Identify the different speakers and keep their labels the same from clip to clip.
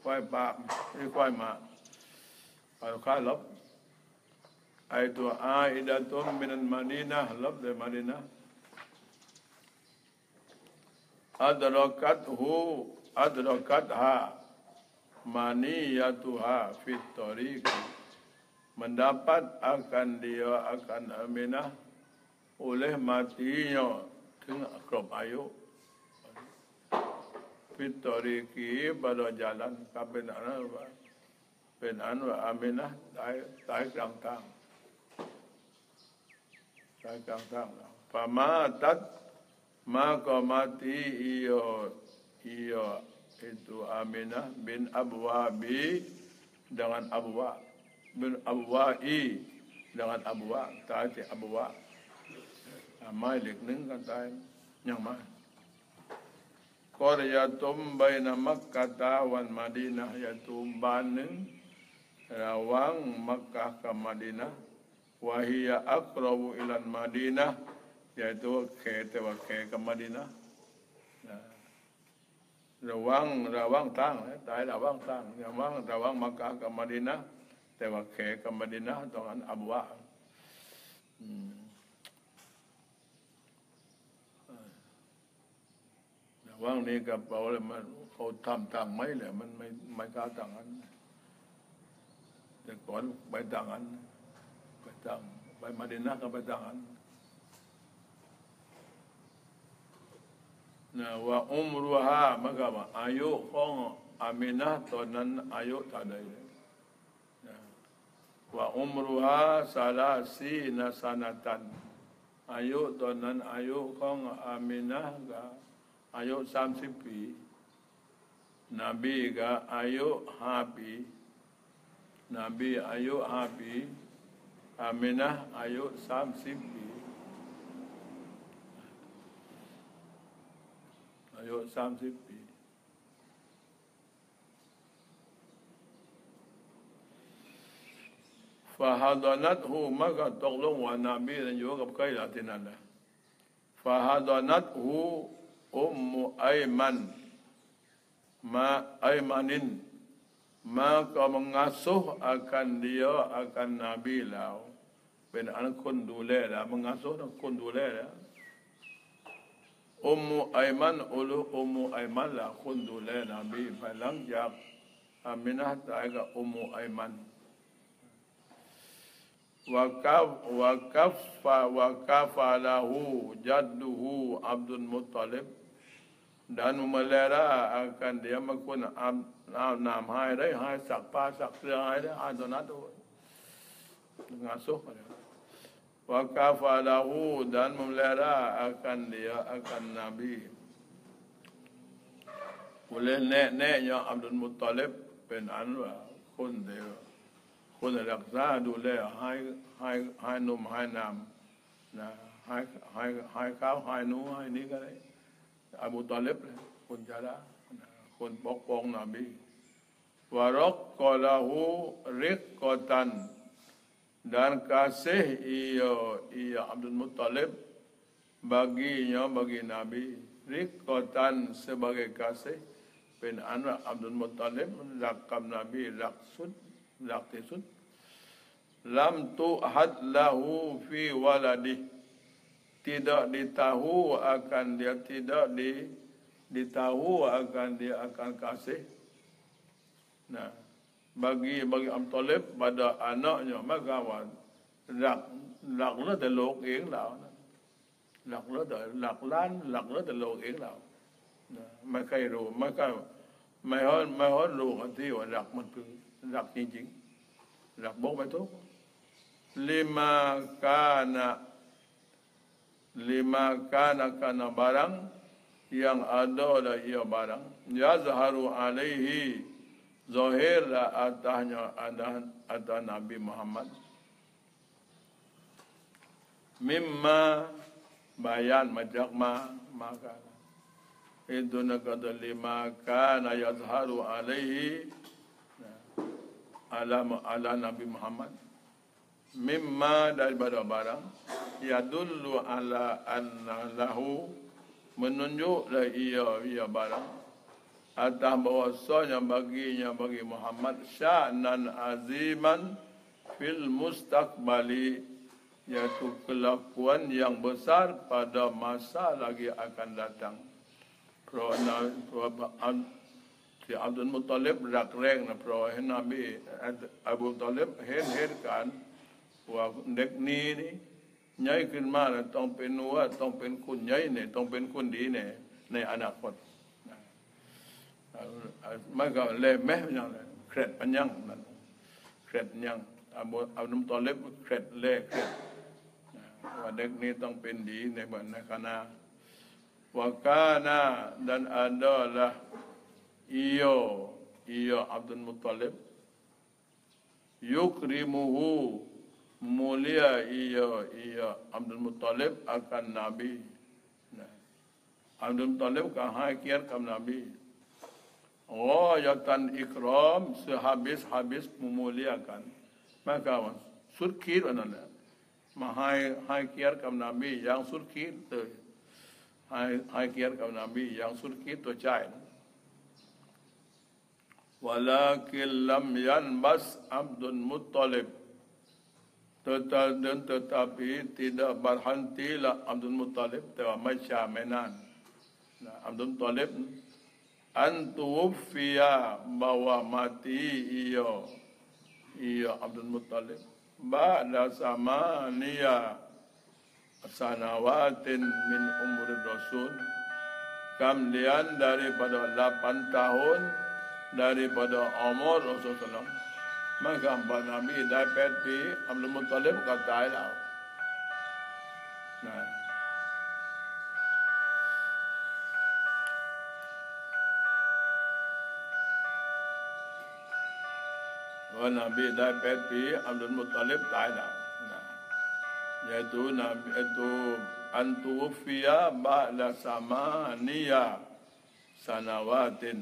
Speaker 1: ควายปากนี่ควายมาเอาข้าลบไอตัวอาอิดะตุมมินันมาดีนะลบเลยมาดีนะอัดรอกัตฮูอัดรอกัตฮามานียะตุฮาฟิตตอริก mendapat akan dia akan Aminah oleh matinya dengan kerap ayu fitoriki pada jalan kabenan wa Aminah tai kang tang pamatat maka mati iyo itu Aminah bin Abwabi dengan Abwa bin Abwa'i dengan Abwa taati Abwa MalikนึงกันตายยังมาQaryatum baina Makkah wan Madinah yaituบ้านหนึ่งระหว่างมักกะห์กับมะดีนะห์wa hiya aqrabu ila Madinah yaitu เขตแต่ว่าเขตกับมะดีนะห์ระหว่างทางตายระหว่างทางระหว่างมักกะห์กับมะดีนะห์แต่ว่าแขกกับมะดีนะห์ตรงนั้นอับวะว่างนี้กับเราเลยมันเขาทำต่างไหมเลยมันไม่กล้าต่างกันแต่ก่อนไปต่างกันไปมะดีนะห์ก็ไปต่างกันนะว่าอุมรุฮามันก็ว่าอายุของอามินะห์ตอนนั้นอายุเท่าใดว่าอุมรุฮาซาลาซีนาสานาตันอายุตอนนั้นอายุของอามินะห์ก็อายุ30 ปีนบีก็อายุ5 ปีนบีอายุ5 ปีอามินะห์อายุ30 ปีอายุ30 ปีفحضنته มันก็ตกลงว่านบีนั้นอยู่กับใครล่ะที่นั่นนะ فحضنته อุมมุอัยมันมาอัยmanin มาก็mengasuh akan dia akan Nabi แล้วเป็นอันคนดูแลแล้ว mengasuh คนดูแลแล้วอุมมุอัยมันอุมมุอัยมันละคนดูแลนบีภายหลังจากอามินะห์ตายกับอุมมุอัยมันwakafalahu jadduhu Abdul Muttalib dan memelihara akan dia menggunakan nam hai đấy hai sak pa sak sia hai đấy hai donat ngasuh wakafalahu dan memelihara akan dia akan Nabi oleh neneknya Abdul Muttalibเป็นอันว่าคนเดียวคนรักษาดูแลให้นมให้น้ำนะให้ข้าวให้นูให้นี่ก็ได้อบูตอลิบคนจาระคนปกป้องนบีวารกกอลาหูริกกอตัน dan kasih ia Abdul Muttalib baginya bagi Nabi riqatan sebagai kasihเป็นอันว่าอับดุลมุตตอลิบรักกับนบีรักที่สุดlam tuhad lahu fi waladi tidak ditahu akan dia tidak ditahu akan dia akan kasih nah bagi Abu Talib pada anaknya maka wanรักแล้วแต่โลกเองแล้วรักแล้วแต่รักล้านรักแล้วแต่โลกเองแล้วไม่เคยรู้ไม่ฮ้อนรู้กันที่ว่ารักมันคือรักจริงๆรักบอกไปทุกlima kana barang yang ada dari ia barang yazharu alaihi zahir atasnya ada Nabi Muhammad mimma bayan majakma maka itu nakad lima kana yazharu alaihi ala Nabi Muhammad mimma daripada barang yadullu ala anna lahu menunjuklah ia barang atas bahwasanya bagi Muhammad sya'nan aziman fil mustaqbali, yaitu kelakuan yang besar pada masa lagi akan datang. Kerana si Abdul Muttalib rak reng na pro Nabi Abu Talib hen kan wa nek ni nhảyขึ้นมาต้องเป็นว่าต้องเป็นคนใหญ่เนี่ยต้องเป็นคนดีเนี่ยในอนาคตมันก็เลยแม้ยังเคล็ดปัญญังนั่นเคล็ดยังเอาน้ำตอเล็บเคล็ดเล่เคล็ดว่าเด็กนี้ต้องเป็นดีในบรรณคณะวากานาdan adalah iyo Abdul Muttalib yukrimuhu mulia ia Abdul Muttalib akan Nabi. Abdul Muttalib akan hakikat kepada Nabi. Ghayatan ikram, sehabis-habis memuliakan. Maka surkir mana? Hakikat kepada Nabi yang surkir tu. Hakikat kepada Nabi yang surkir tu cai. Walakin lam yanbas Abdul Muttalib, tetapi tidak berhentilah Abdul Muttalib macam menan. Abdul Muttalib antuwfiya bahwa mati ia Abdul Muttalib ba'da samaniya sanawatin min umur Rasul, kemudian daripada 8 tahun daripada umur Rasulullah. Maka Nabi dah 8 ปีอับดุลมุตตอลิบก็ตายแล้วนะว่า Nabi dah 8 ปีอับดุลมุตตอลิบตายแล้วนะ yaitu Nabi itu antuwfiya ba'da samaniya sanawatin,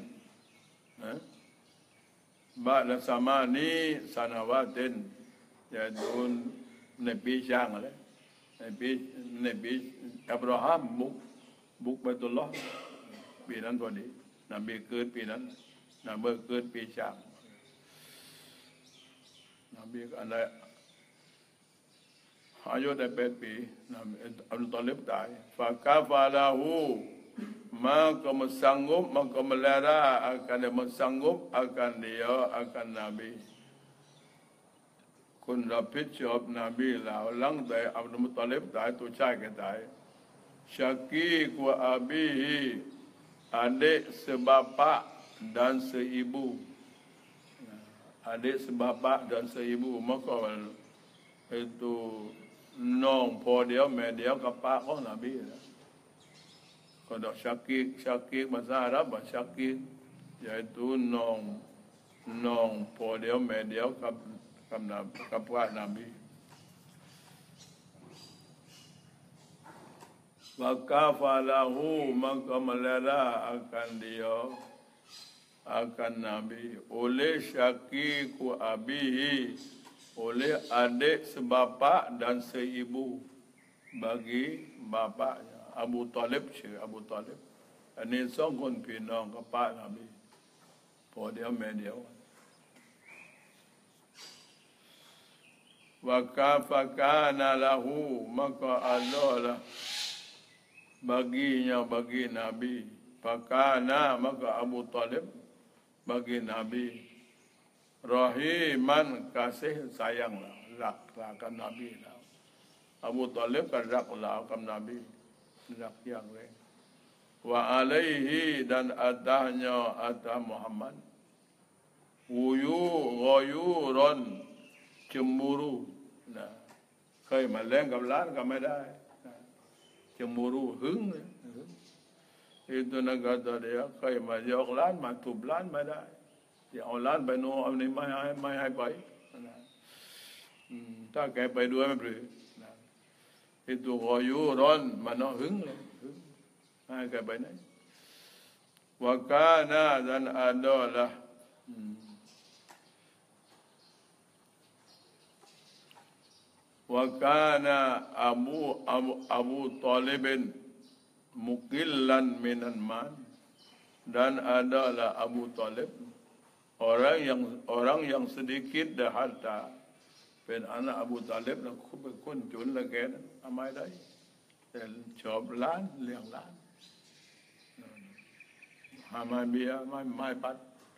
Speaker 1: ba'da samani sanawatin, yaitu Nabi Syang lah. Nabi Abraham buk Baitullah ปีนั้นพอดีนบีเกิดปีนั้นนบีเกิดปีช่างนบีก็อะไรอายุได้8 ปีอับดุลตอลิบตายฟากาฟาลาหูmaka sanggup maka melara akan sanggup akan dia akan Nabi คนรับผิดชอบนบีแล้วหลังจากอับดุลมุตตอลิบตายตัวชายก็ตายSyaqiq wa abihi, adik sebapak dan seibu. Adik sebapak dan seibu. Maka itu nong po dia me dia kapak kau Nabi. Kalau Syaqiq bahasa Arab Syaqiq, iaitu nong po dia me dia kapak Nabi. Wakafalahu maka melara akan dia akan Nabi oleh Syaqiq abihi, oleh adik sebapak dan seibu bagi bapaknya Abu Talib. Abu Talib ini songkon pinang kapak Nabi po dia media. Wakafakana lahu maka adalah baginya bagi Nabi fakana maka Abu Talib bagi Nabi rahiman kasih sayanglah rakkan Nabi lah. Abu Talib kan raklah kan Nabi rak yang lain wa alaihi dan atahnya atah Muhammad ghayuron cemburu nah kai malengกับล้านก็ไม่ได้cemburu hứng itu nak kata dia kai ma yok lan ma tub lan maได้อย่าเอาล้านไปโน่เอานี่ไม่ให้ไปถ้าแกไปด้วยไม่ปรือ itu ghayuron mana hứng haiแกไปไหน wa kana dan adalah Wakana Abu Talibin mukillan minan man dan adalah Abu Talib orang yang sedikit dah harta.เป็นanak Abu Talibแล้วเป็นคนจนละแกนั้นทำไมได้แต่ชอบล้านเลี้ยงล้านหาไม่เบียไม่ปัด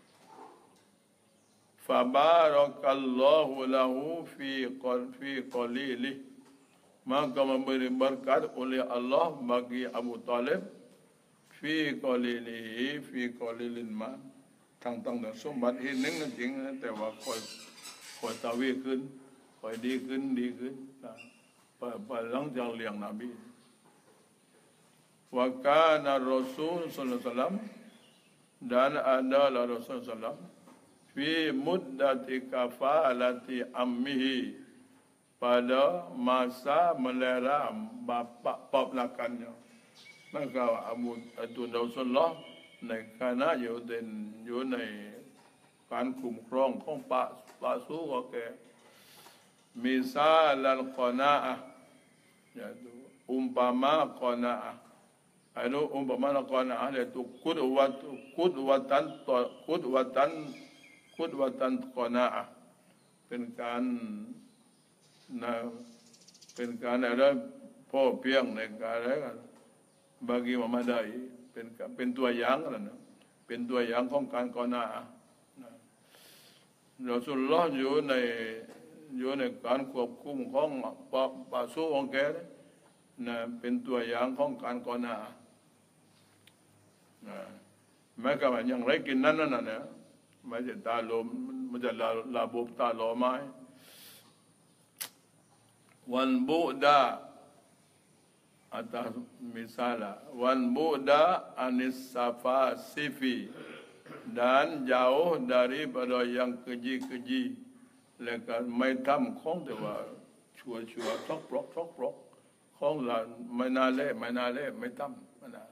Speaker 1: ฟาบารักัลลอฮุละหูfi qalilih maka memberi berkat oleh Allah bagi Abu Talib fi qalilin ma ทั้งแต่สมบัติอีกนึงจริงแต่ว่าค่อยตะวีขึ้นค่อยดีขึ้นนะไปหลังจากเลี้ยงนบีwa kana Rasul sallallahu alaihi wasallam dan adalah Rasul sallam fi muddati kafalati ammihi pada masa melera bapa ponakannya maka Abu Rasulullah ในขณะอยู่ในการคุ้มครองของปะสู้ก็แกมิซาลัลกอนาอะyaitu umpama qanaah itu umpama qanaah yaitu qudwatan qanaah เป็นการอะไรพอเพียงในการอะไรกันbagi memadai เป็นตัวอย่างนะเป็นตัวอย่างของการกอนาเราสุลลอฮ์อยู่ในการควบคุมของปะสู้ของแกนะเป็นตัวอย่างของการกอนาแม้กระทั่งอย่างไรกินนั้นนะไม่ใช่ตาลมมันจะระบบตาลมไม้วันบุดาatas misalnya wan buda anis safa sifi dan jauh daripada yang keji-keji lekas mai tham khongแต่ว่าชัวๆซอกปลอกของละไม่น่าเล่ไม่thamนะ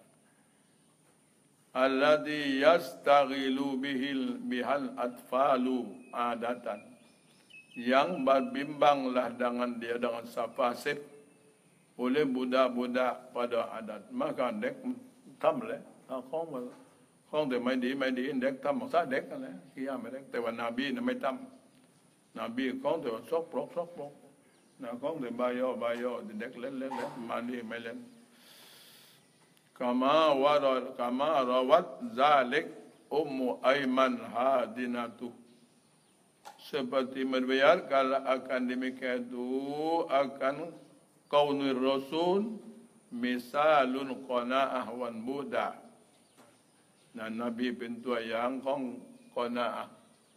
Speaker 1: alladhi yastaghilu bihal atfalu adatan yang berbimbanglah dengan safa sif oleh budak-budak pada adat maka เด็กทำเลยของแต่ไม่ดีเด็กทำซะเด็กนั่นแหละที่ไม่เด็กแต่ว่านบีน่ะไม่ทำนบีของแต่ว่าซอกปลอกนะของแต่บายอเด็กเล่นมาดีไม่เล่นกามารวัตซาลิกummu Aiman hadinatu seperti membiarkan akan demikian itu akan kaunir rasul misalun qanaah wan buda dan Nabiเป็นตัวอย่างของกอนาอะ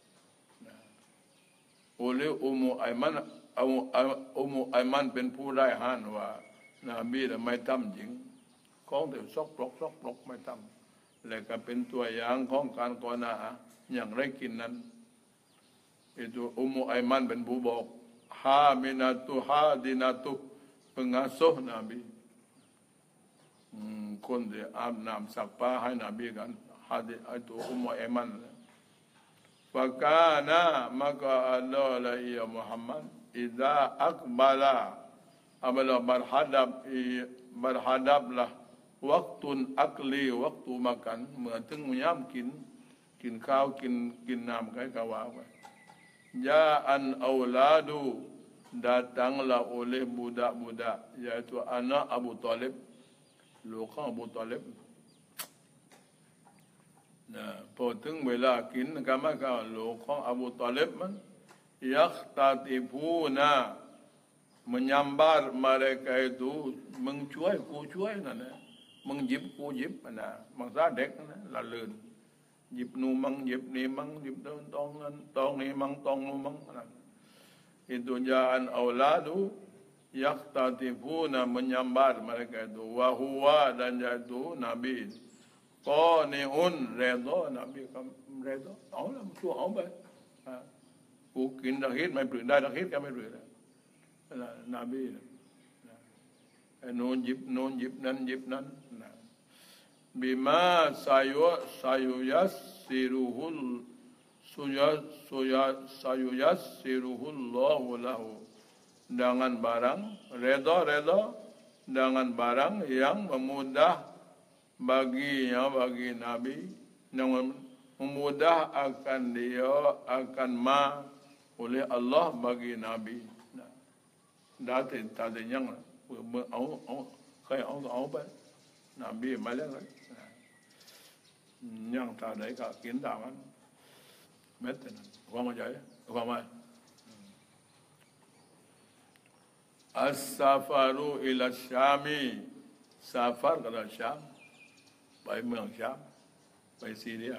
Speaker 1: oleh Ummu Aiman เป็นผู้ได้หานว่านบีไม่ทำจริงของแต่ซอกปลอกไม่ทำและก็เป็นตัวอย่างของการกอนาอะอย่างไรกินนั้นitu Ummu Aiman เป็นผู้บอกฮาดินตุpengasuh Nabi คนที่อาบน้ำซักผ้าให้นบีกันhadis itu Ummu Aiman fakana maka adalah ya Muhammad idza aqbala abala berhadaplah waktun akli waktu makan เมื่อถึงยามกินข้าวกินน้ำให้กะว่าya an auladu datanglah oleh budak-budak yaitu anak Abu Talibลูกของ Abu Talib พอถึงเวลากินก็มาก็ลูกของ Abu Talib มันyaktatifuna menyambar mereka itu มึงช่วยกูช่วยนั่นแหละมึงหยิบกูหยิบนะมังซาเด็กนะละเลื่นหยิบนูมังหยิบนี่มังหยิบเดินตองนั้นตองนี่มังตองนูมังนั่นitu ja'an auladu yaktatifuna menyambar mereka itu wa huwa dan jadu Nabi qani'un redha Nabi redhaเอาละชั่วเอาไปกูกินดอกฮิตไม่ปลืนได้ดอกฮิตก็ไม่ปลืนนะนบีโน่นหยิบนั้นbima sayuyassiruhullahu lahu dengan barang redha dengan barang yang memudah bagi Nabi yang memudah akan dia akan oleh Allah bagi Nabi. Đã thì ta thì nhân là mưa ấu khai ấu bé Nabi mai lên đấy nhân ta đấy cả kiến đạo anh mấy tên qua mà vậy qua mà as-safaru ila Syami safar ke Syam bay มือง Syam bay Syria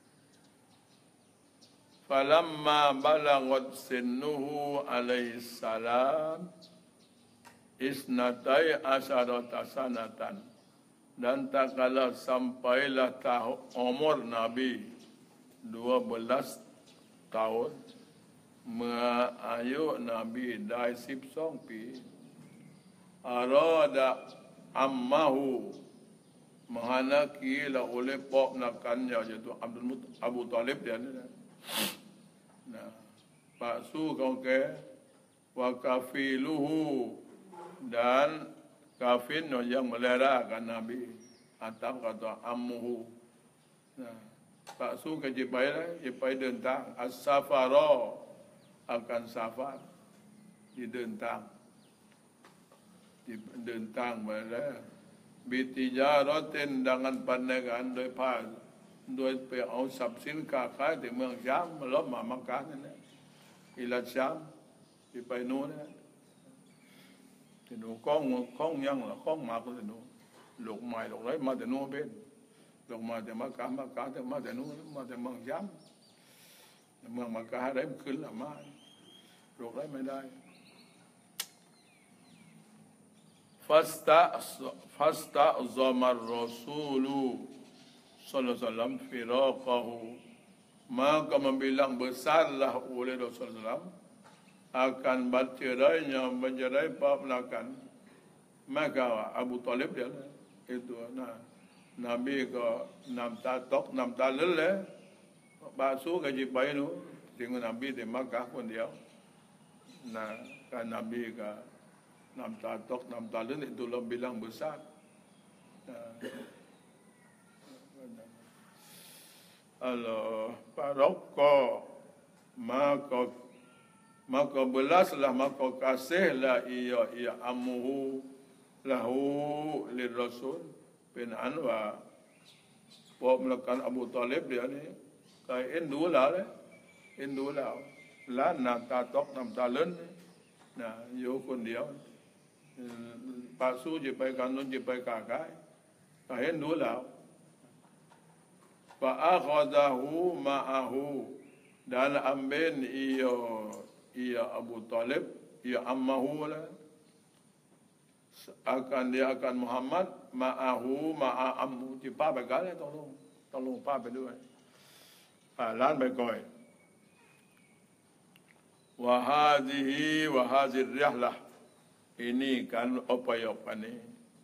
Speaker 1: falamma balagat sinnuhu alaihi salam isnatai asyarata sanatan dan tak kala sampailah umur Nabi 12 tahun ayu Nabi dah 12 ปี arada ammahu menghendaki lah oleh ponakannya iaitu Abu Talib dia ni. Nah, Pak Su kau ke wa kafiluhu dan kafin yang melerakan Nabi atau kata ammuhu. Nah, Pak Su ke Jipai đơn tang as-safara akan safar di đơn tang melera bitijaratin dengan perniagaanโดยไปเอาทรัพย์สินค้าขายที่เมืองชามมาลบมามักกะนั่นแหละอิลาชามที่ไปโน่นนะที่โน่ข้องยังหรอข้องมาก็ที่โน่หลกใหม่หลกไรมาแต่โน่เป็นหลกมาแต่มักกะแต่มาแต่โน่มาแต่เมืองชามเมืองมักกะได้มันขึ้นละมาหลกไรไม่ได้fasta zamar rasulu sallallahu alaihi wasallam firaqahu maka membilang besarlah oleh Rasulullah akan bercerainya mencerai ponakan maka Abu Talib dia itu Nabi ke nam ta lele basuh gaji pai nu tengok Nabi di Makkah pun dia kan Nabi ke nam ta lele itu bilang besar. Allah parokko maka belaslah maka kasihlah ia amuhu lahu lirrasul bin Anwar buat melakukan Abu Talib dia ni kai indulah la nam ta len nah yo kon dia pasu je pai kanun je pai kakai kai indulah fa'akhadahu ma'ahu dan ambil ia Abu Talib ia ammahu lah dia akan Muhammad ma'ahu ma'ammu thì ba bài cái này tolong ba bàiด้วยlan bài coi wa hadhihi rihlah ini kan upaya ni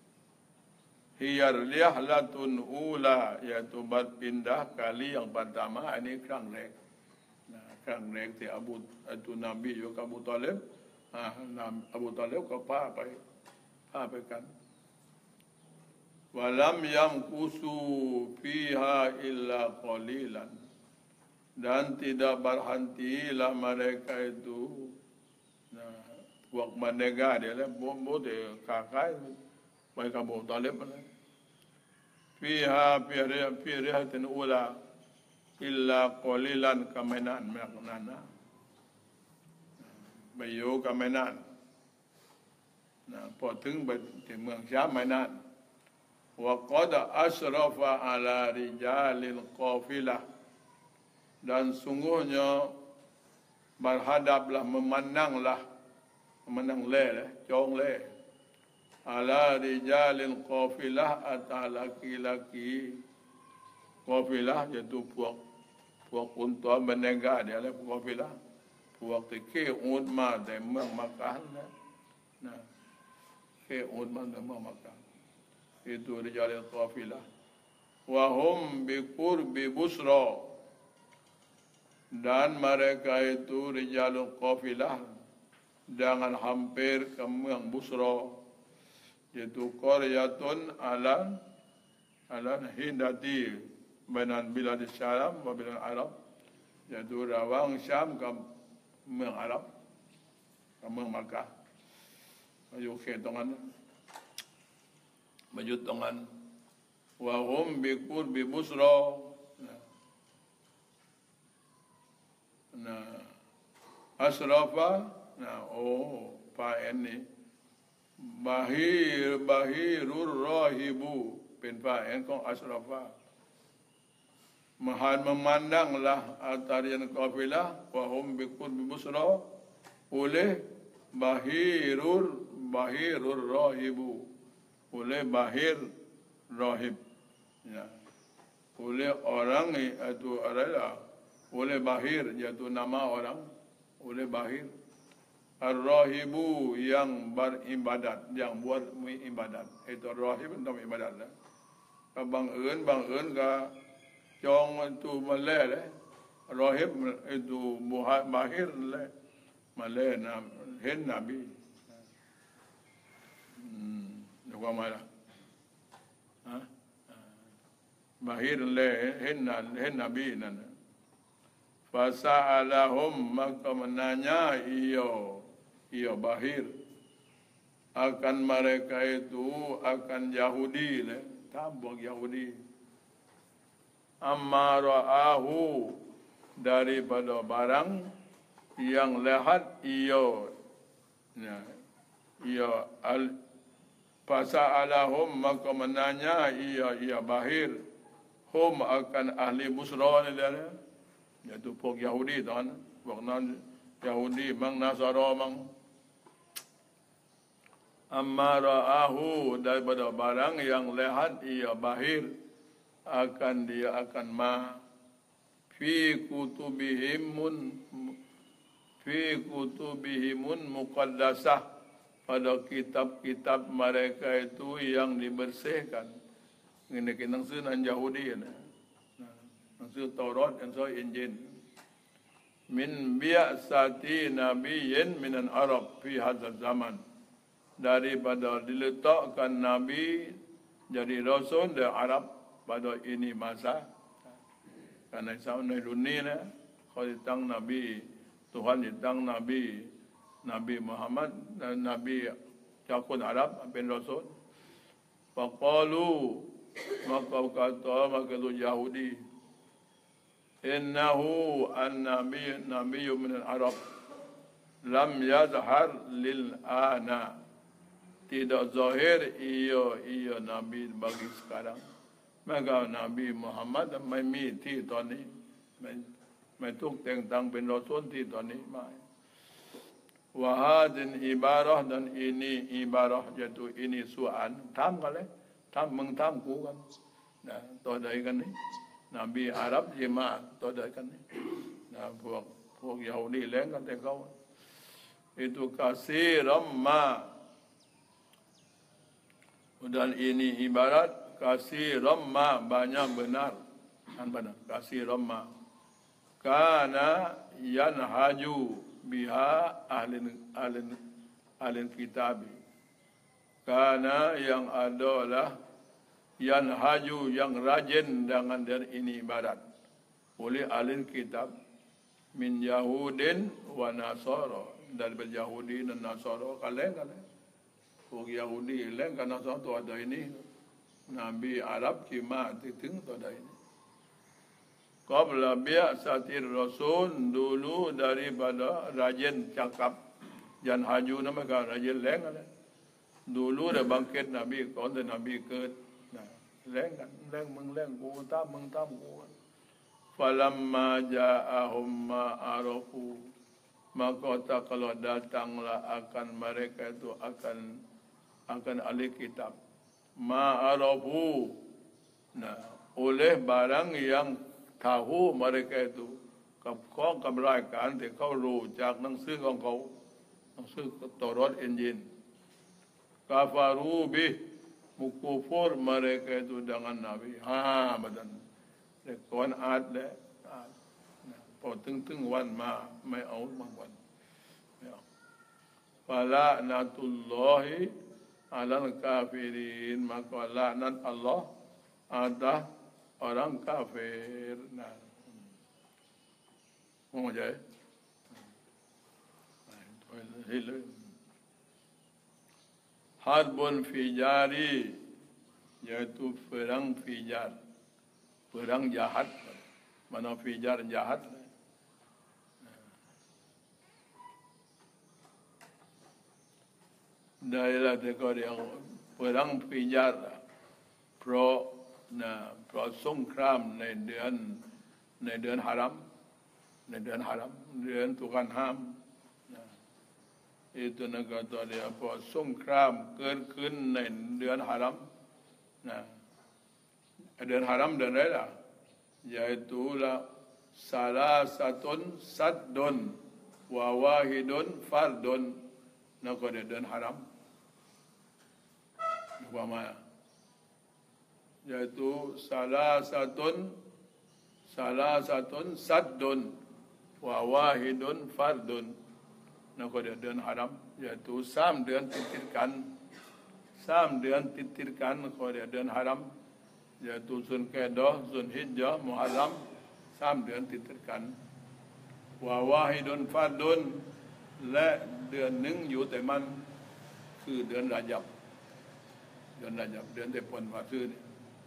Speaker 1: hiyar rihlatun ula yaitu berpindah kali yang pertama ini kerang rek. Kerang rek ti itu Nabi juga Abu Talib. Abu Talib ke pa kan. Walam yamkusu fiha illa qalilan. Dan tidak berhentilah mereka itu. Buat menegak dia lah. Boleh kakai. Mereka Abu Talib lah. Fiha rihatin ula illa qalilan kamenan maknana bayu kamenanพอถึงไปที่เมืองชามนั้น wa qad asrafa ala rijalil qafilah dan sungguhnya berhadaplah memandang jong le ala rijalil qafilah atas laki-laki qafilah iaitu puak unta menegak dia lah qafilah puak ke ud ma dari มืองมักกะnah ke ud ma dari มืองมักกะitu rijalil qafilah wa hum bi qurbi Busra dan mereka itu rijalul qafilah dengan hampir ke มือง Busra yaitu qaryatun ala hindati bainan bilad Syam wa bilad Arab, iaitu rawang Syam keเมืองอาหรับกับเมืองมักกะมาอยู่เขตตรงนั้นมาอยู่ตรงนั้นว่าฮุมบิกุรบิบุสรอนะอัสราฟะนะโอ้ฝ่ายอันนี้บาฮีรุรรอฮิบูเป็นฝ่ายอันของอัสราฟะMahan memandanglah tarian kafilah wahum bikur bibusra oleh bahirur rahibu oleh bahir rahib ya oleh orang itu adalah oleh bahir yaitu nama orang oleh bahir ar-rahibu yang beribadat yang buat ibadat itu rahib untuk ibadat lah bang eun ka Jong itu Malay le, Rahib itu Mahir le, Malay nam hen Nabi. Juga mana? Mahir le hen Nabi nana. Fasa'alahum maka menanya iyo Bahir akan mereka itu akan Yahudi le, tabung Yahudi. Amma ra'ahu daripada barang yang lihat iyo fasa'alahum maka menanya iya Bahir hum akan ahli Busra ni dia iaitu pok Yahudi tuan pok Yahudi mang Nasara mang amma ra'ahu daripada barang yang lihat iya Bahir akan dia akan ma fi kutubihimun muqaddasah pada kitab-kitab mereka itu yang dibersihkan. Ini nang sunan Yahudi na. Nang su Taurat dan su Injil. Min bi'sati nabiyyin minan Arab fi hadzal zaman. Daripada diletakkan nabi jadi rasul dari Arab pada ini masa karena zaman dunia ni kalau ditang Nabi Tuhan ditang Nabi Muhammad dan Nabi cakun Arab bin Rasul faqalu maka tu Yahudi innahu an-nabiyyu min al-Arab lam yazhar lil ana tidak zahir ia Nabi bagi sekarang maka Nabi Muhammad ไม่มีที่ตอนนี้ไม่ถูกแต่งตั้งเป็นรอซูลที่ตอนนี้ไม่วะฮาดินอิบารอdan ini ibarah yaitu ini su'an ถามกันเลยถามมึงถามกูกันนะตัวใดกันนี่นบีอาหรับยิมาตัวใดกันนี่นะพวกยาฮูดีแรงกันแต่เขา itu kasiram ma dan ini ibarat kasih ramma banyak benar kan benar kasih ramma kana yanhaju biha ahlin kitab kana yang adalah yanhaju yang rajin dengan dari ini ibarat oleh ahlin kitab min yahudin wa nasara dari Yahudi dan Nasara kalianพวกYahudi lain kan Nasara tu ada ini Nabi Arab cuma titing tu ada ini. Qabla bi'satir Rasul dulu daripada rajin cakap jan haju nama kan rajin leng ada. Dulu dah bangkit Nabi kon dah Nabi ke leng kan leng mengleng ku tam ku. Falamma ja'ahum ma arafu maka tak kalau datanglah akan mereka itu akan ahli kitab ma'arafu oleh barang yang tahu mereka itu kau keberaikanที่เขารู้จากหนังสือของเขาหนังสือตอรอตอินจิลkafaru bih mukufur mereka itu dengan Nabi badan kawan adaพอถึงวันมาไม่เอาบางวันfala natullahi alal kafirin maka laknat Allah ada orang kafir. Nah, mau je. Harbun fijari, yaitu perang fijar, perang jahat. Mana fijar jahat. Daerah dekat yang perang fijar, pro songkramในเดือน haram ในเดือน haram เดือน Tuhan ห้าม itu negara dia pro songkram เกิดขึ้นในเดือน haram เดือน haram เดือนอะไรล่ะ yaitu la salasatun saddun wa wahidun fardun negaraเดือน haram umpama yaitu salasatun saddun wa wahidun fardun นั่นก็เดือน haram yaitu 3 เดือนติดกัน3 เดือนติดกันก็เดือน haram yaitu Zulqa'dah Zulhijjah Muharram 3 เดือนติดกันwa wahidun fardun และเดือนหนึ่งอยู่แต่มันคือเดือนระญับเดือนที่พ้นมาซื้อนี่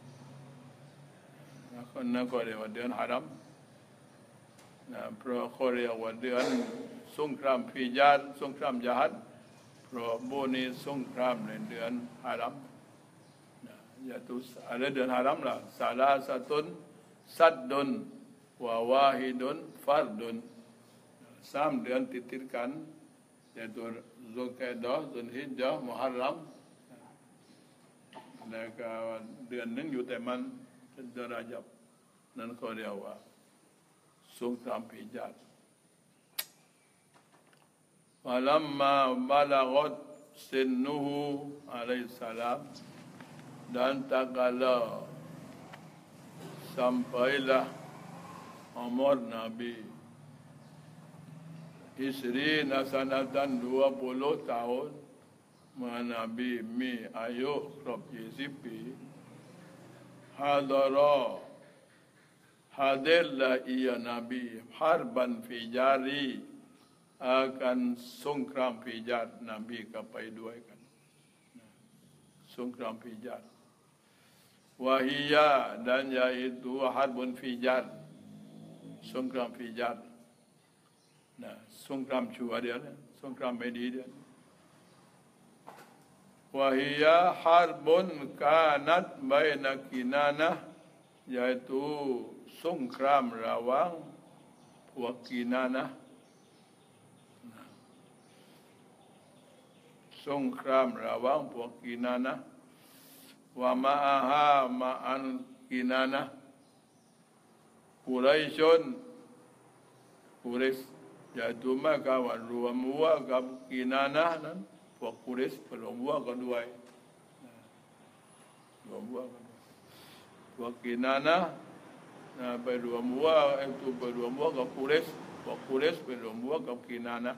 Speaker 1: นั่นก็เรียกว่าเดือน haram เพราะเขาเรียกว่าเดือนสงครามพิจารสงครามjahat เพราะโบนีสงครามในเดือน haram yaitu ada เดือน haram lah salasatun saddun wa wahidun fardun 3 เดือนติดกัน yaitu Zulqa'dah Zulhijjah Muharram แล้วก็เดือนหนึ่งอยู่แต่มันเป็นเดือนระญับนั่นก็เรียกว่าสงครามพิจาร Falamma balagat sinnuhu alaihi salam dan takala sampailah umur Nabi Isrina sanatan 20 tahun Nabi mi ayu krop 20 ปีhadirlah ia Nabi harban fijari akan songkram fijar Nabi ก็ไปด้วยกันสงครามพิจารwahiyya dan yaitu harbun fijar สงครามพิจารสงครามชั่วdiaสงครามไม่ดีdia wahiyya harbun kanat baina Kinanah yaitu สงครามระหว่างพวกกินานะสงครามระหว่างพวกกินานะwa ma'aha ma'an Kinanah Quraisyun yaitu mereka rua muaกับKinanah นั้นพวกกุเรชรวมหัวกันด้วยรวมหัวกันพวกKinanahไปรวมหัวไปรวมหัวกับกุเรชพวกกุเรชไปรวมหัวกับKinanah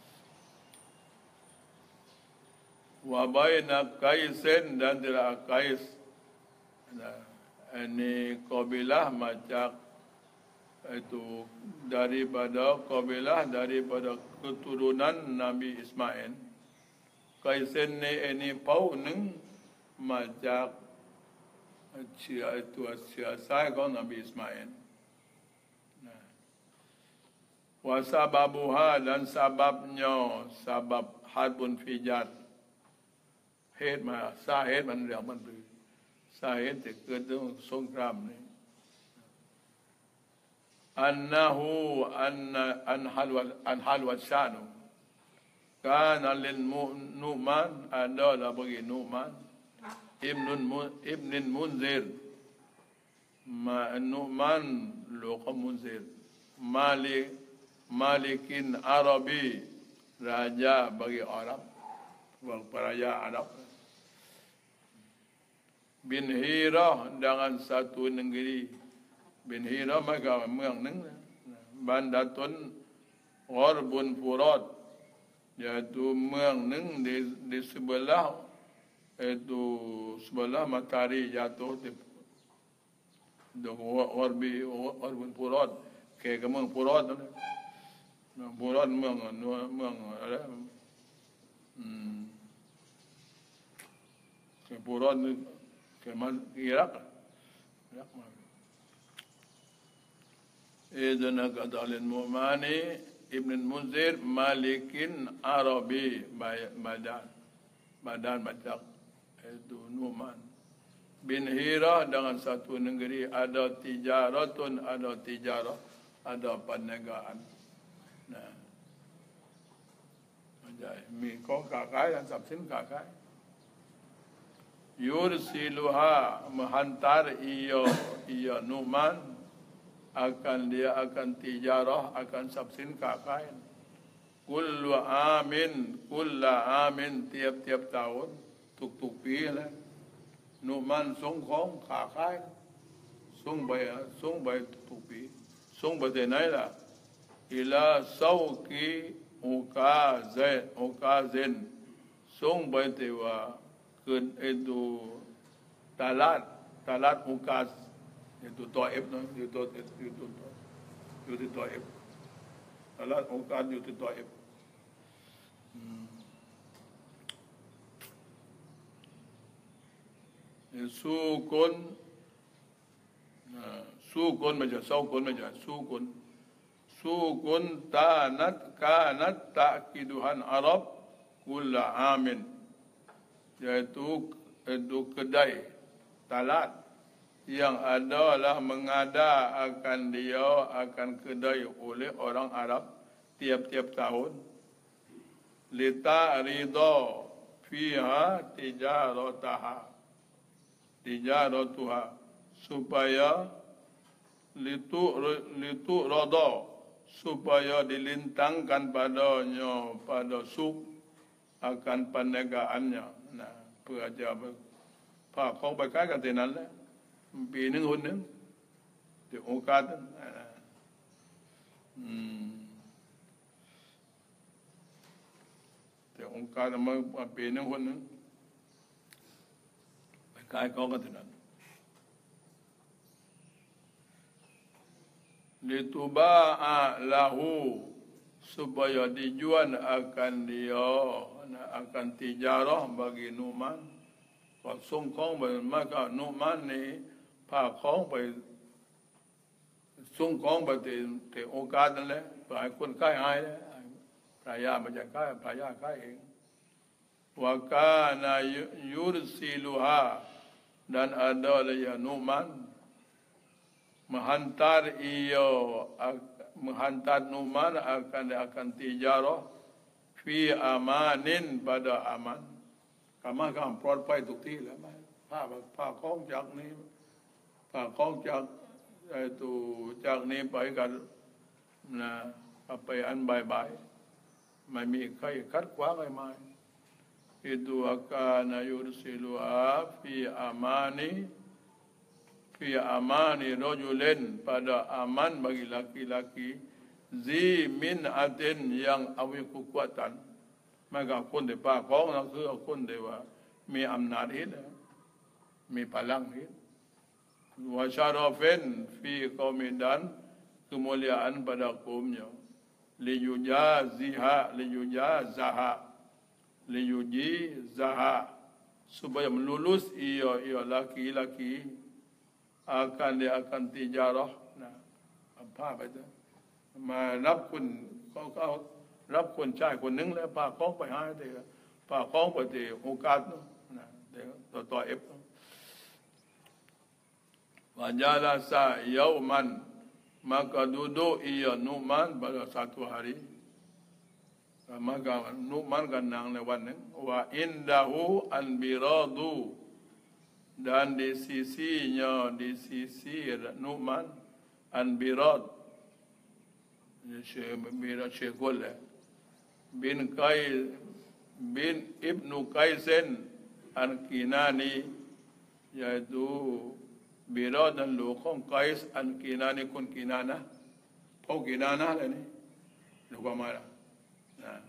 Speaker 1: wa baina Qaisin dan antara Qais ini kabilah macam itu daripada kabilah daripada keturunan Nabi Ismail Qaisin ini pau neng macam itu siasatของ Nabi Ismail wa sababuha dan sababnya sabab harbun fijar เหตุมาสาเหตุมันเรื่องมันคือสาเหตุที่เกิดเรื่องสงครามนี้อันฮัลวัชานุการลินนูมานอันดอลาบกินูมานอิบนุนมุนซิรมานูมานลูกมุนซิรมาลิกินอาหรับีราชาบกิอาหรับวกราชาอาหรับ bin Hirah dengan satu negeri bin Hirah maka เมืองหนึ่ง Bandatun Gharbun Furat yaitu เมืองหนึ่ง di sebelah itu sebelah matahari jatuh dok Warbin Purod ke มืองPurodนั่นเมืองPurodเมืองอะไรke Purodนี่keมันIrakมาإذن قال المؤمني ابن المنذر مالك عربي badan macam itu Nu'man bin Hira dengan satu negeri ada tijarah, ada perniagaan. Nah, jadi mi kau kakai dan sabsin kakai. Yursiluha menghantar ia Nu'man dia akan tijarah, akan sabsin kakai. Kulla amin tiap-tiap tahun tuk pi lah Nu'man sung khong kakai sung bay tuk pi sung bay nai lah ila sauki ukazen sung bay tewa kun itu talat ukaz itu Taif no itu Taif talat ukaz itu Taif. Sukun macam sukun kanat takiduhan Arab kulla amin, yaitu kedai talat yang adalah mengada akan kedai oleh orang Arab tiap-tiap tahun. Lita ridho fiha tijaratuha supaya litu rodo supaya dilintangkan padanya pada suk akan perniagaannya. Nah, peraja pak kau berkai kat tenan lah, pi neng hun neng, di ukat. Di ukat nama pi neng hun neng, berkai kau kat tenan. Lituba'a lahu supaya dijual akan dia, akan tijarah bagi Nu'man. Kalau sungkong maka Nu'man ni pakong by sungkong by te ukad le, by kun kai hai le, praya macam kai, praya kai ing. Wa kana yursiluha dan ada ya Nu'man menghantar Nu'man akan tijarah fi amanin pada aman. Kama kan prod pai tuk ti lah. Pa kong jak ni itu jak ni pai kan na apa an bye mai mi kai kat kwa kai mai itu akan yursilu fi amani rajulin pada aman bagi laki-laki zi min atin yang awi kekuatan. Makaคนที่ป้าของนั่นคือคนที่ว่ามีอำนาจฮิตมีพลังฮิตwa syarafin fi qaumidan kemuliaan pada kaumnya liyujizaha supaya melulus ia laki-laki dia akan tijarah. Nah, apa itu?รับคุณเขารับคนชายคนหนึ่งแล้วพาของไปให้เด็กพาของไปที่โอกาสนะเด็กต่อเอฟวันยาลาซาเยาวมันmaka duduk ia Nu'man pada satu hari. Maka Nu'man kan nang lewat wa indahu anbiradu dan di sisi Nu'man anbirad Syekh bin Ibnu Qaisin Al-Kinani, yaitu Birad dan Lukhong Qais Al-Kinani kun Kinana Pau Kinana lah ni lupa marah. Nah,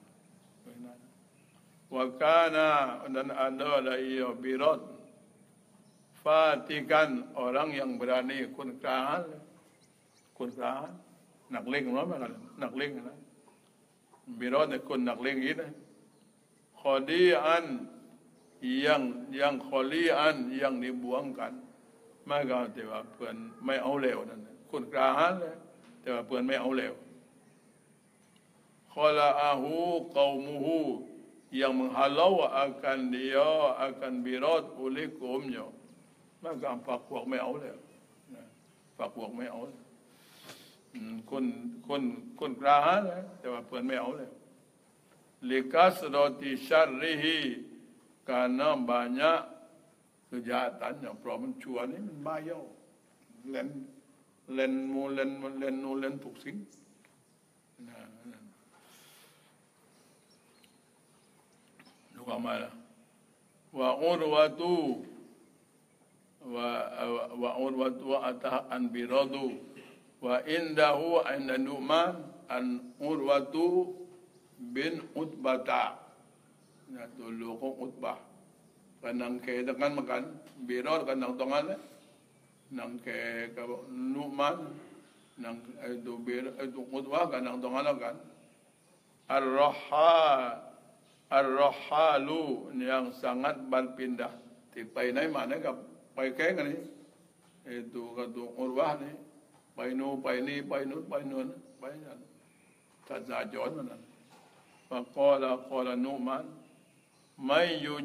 Speaker 1: Wakana dan ada lah ia Birad Fatikan, orang yang berani, kun kerahan, nak ling nói mà nak ling đó, birad kun nak ling ini, khodian yang kholian yang dibuangkan, maka แต่ว่าเพื่อนไม่เอาแล้วนั่นคุณกล้าหาญเลยแต่ว่าเพื่อนไม่เอาแล้วkhala'ahu qaumuhu yang menghalau akan dia akan birad oleh kaumnya maka พรรคพวกไม่เอาแล้วพรรคพวกไม่เอาคนกล้าหาญเลยแต่ว่าเพื่อนไม่เอาแล้ว likasrati syarrihi karena banyak kejahatannya problem chua niมันบ้าเย่าเล่นทุกสิ่งดูว่ามาละว่าอุรวะตุว่าอุรวะตุอัตอันบิรดูว่าอินดาหูอันนุมานอันอุรวะตุbin utbata na tulo kong utbah kanang ke dengan makan biror kanang tongan nang ke numan nang itu bir itu utbah kanang tongan kan ar-rahalu yang sangat berpindah tipai nai mana ka pai ke ngani itu katu utbah ni pai nu pai ni pai nu pai nan ta za jon mana فقال نعمان من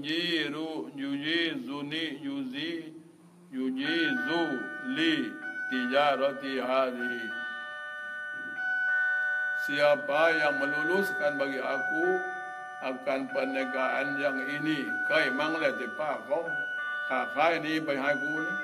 Speaker 1: يجيزني يجيز لي tijarati hadhihi siapa yang meluluskan bagi aku akan perniagaan yang ini kai mang le te pa kong kha khai ni pai hai ku ni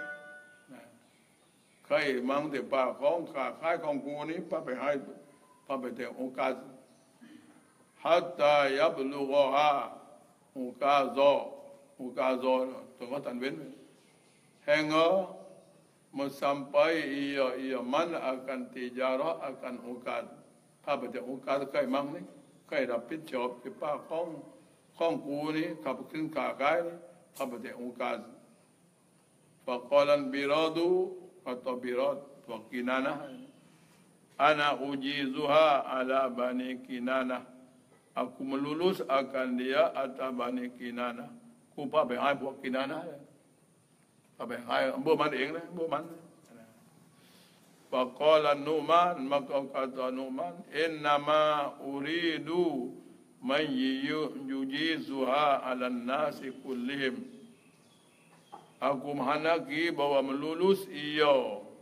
Speaker 1: kai mang te pa kong kha khai kong ku ni pa pai hai pa pai te okas hatta yablugha ukazo tu kata ben hingga sampai ia man akan tijarah akan ukad apa dia ukad kai mang ni kai rapid job ke pa kong ku ni ka bukin ka kai ni apa dia ukad faqalan biradu atau birad wa kinana ana ujizuha ala bani kinana aku melulus akan dia atas Bani Kinana. Ku paไปให้พวกกินานะpaไปให้บ่มันเองนะบ่มันفقال النعمان maka kata Nu'man innama uridu man yujizuha 'ala an-nasi kullihim. Aku menghendaki bahwa melulus ia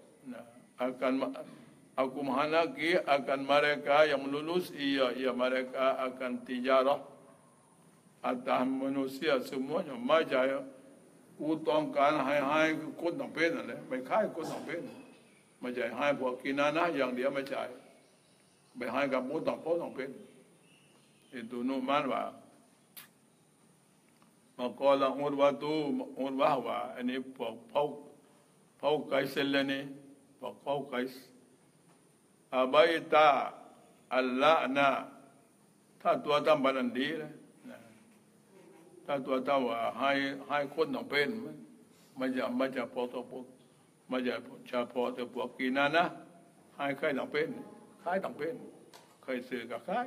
Speaker 1: Aku menghendaki akan mereka yang melulus ia mereka akan tijarah atas manusia semuanya majaya utongkan hai kod nang pen le mai khai kod nang pen majaya hai pok kinana yang dia majaya mai hai ka mo tong po nang pen itu Nu'man wa maqala urwah wa ini pau kais lene pau kais abaita al-la'na ถ้าตัวตามบันดีนะถ้าตัวตามว่าให้คนต้องเป็นมันจะพอตัวพวกมันจะเฉพาะตัวพวกกินนะให้ใครต้องเป็นใครต้องเป็นใครซื้อกับใคร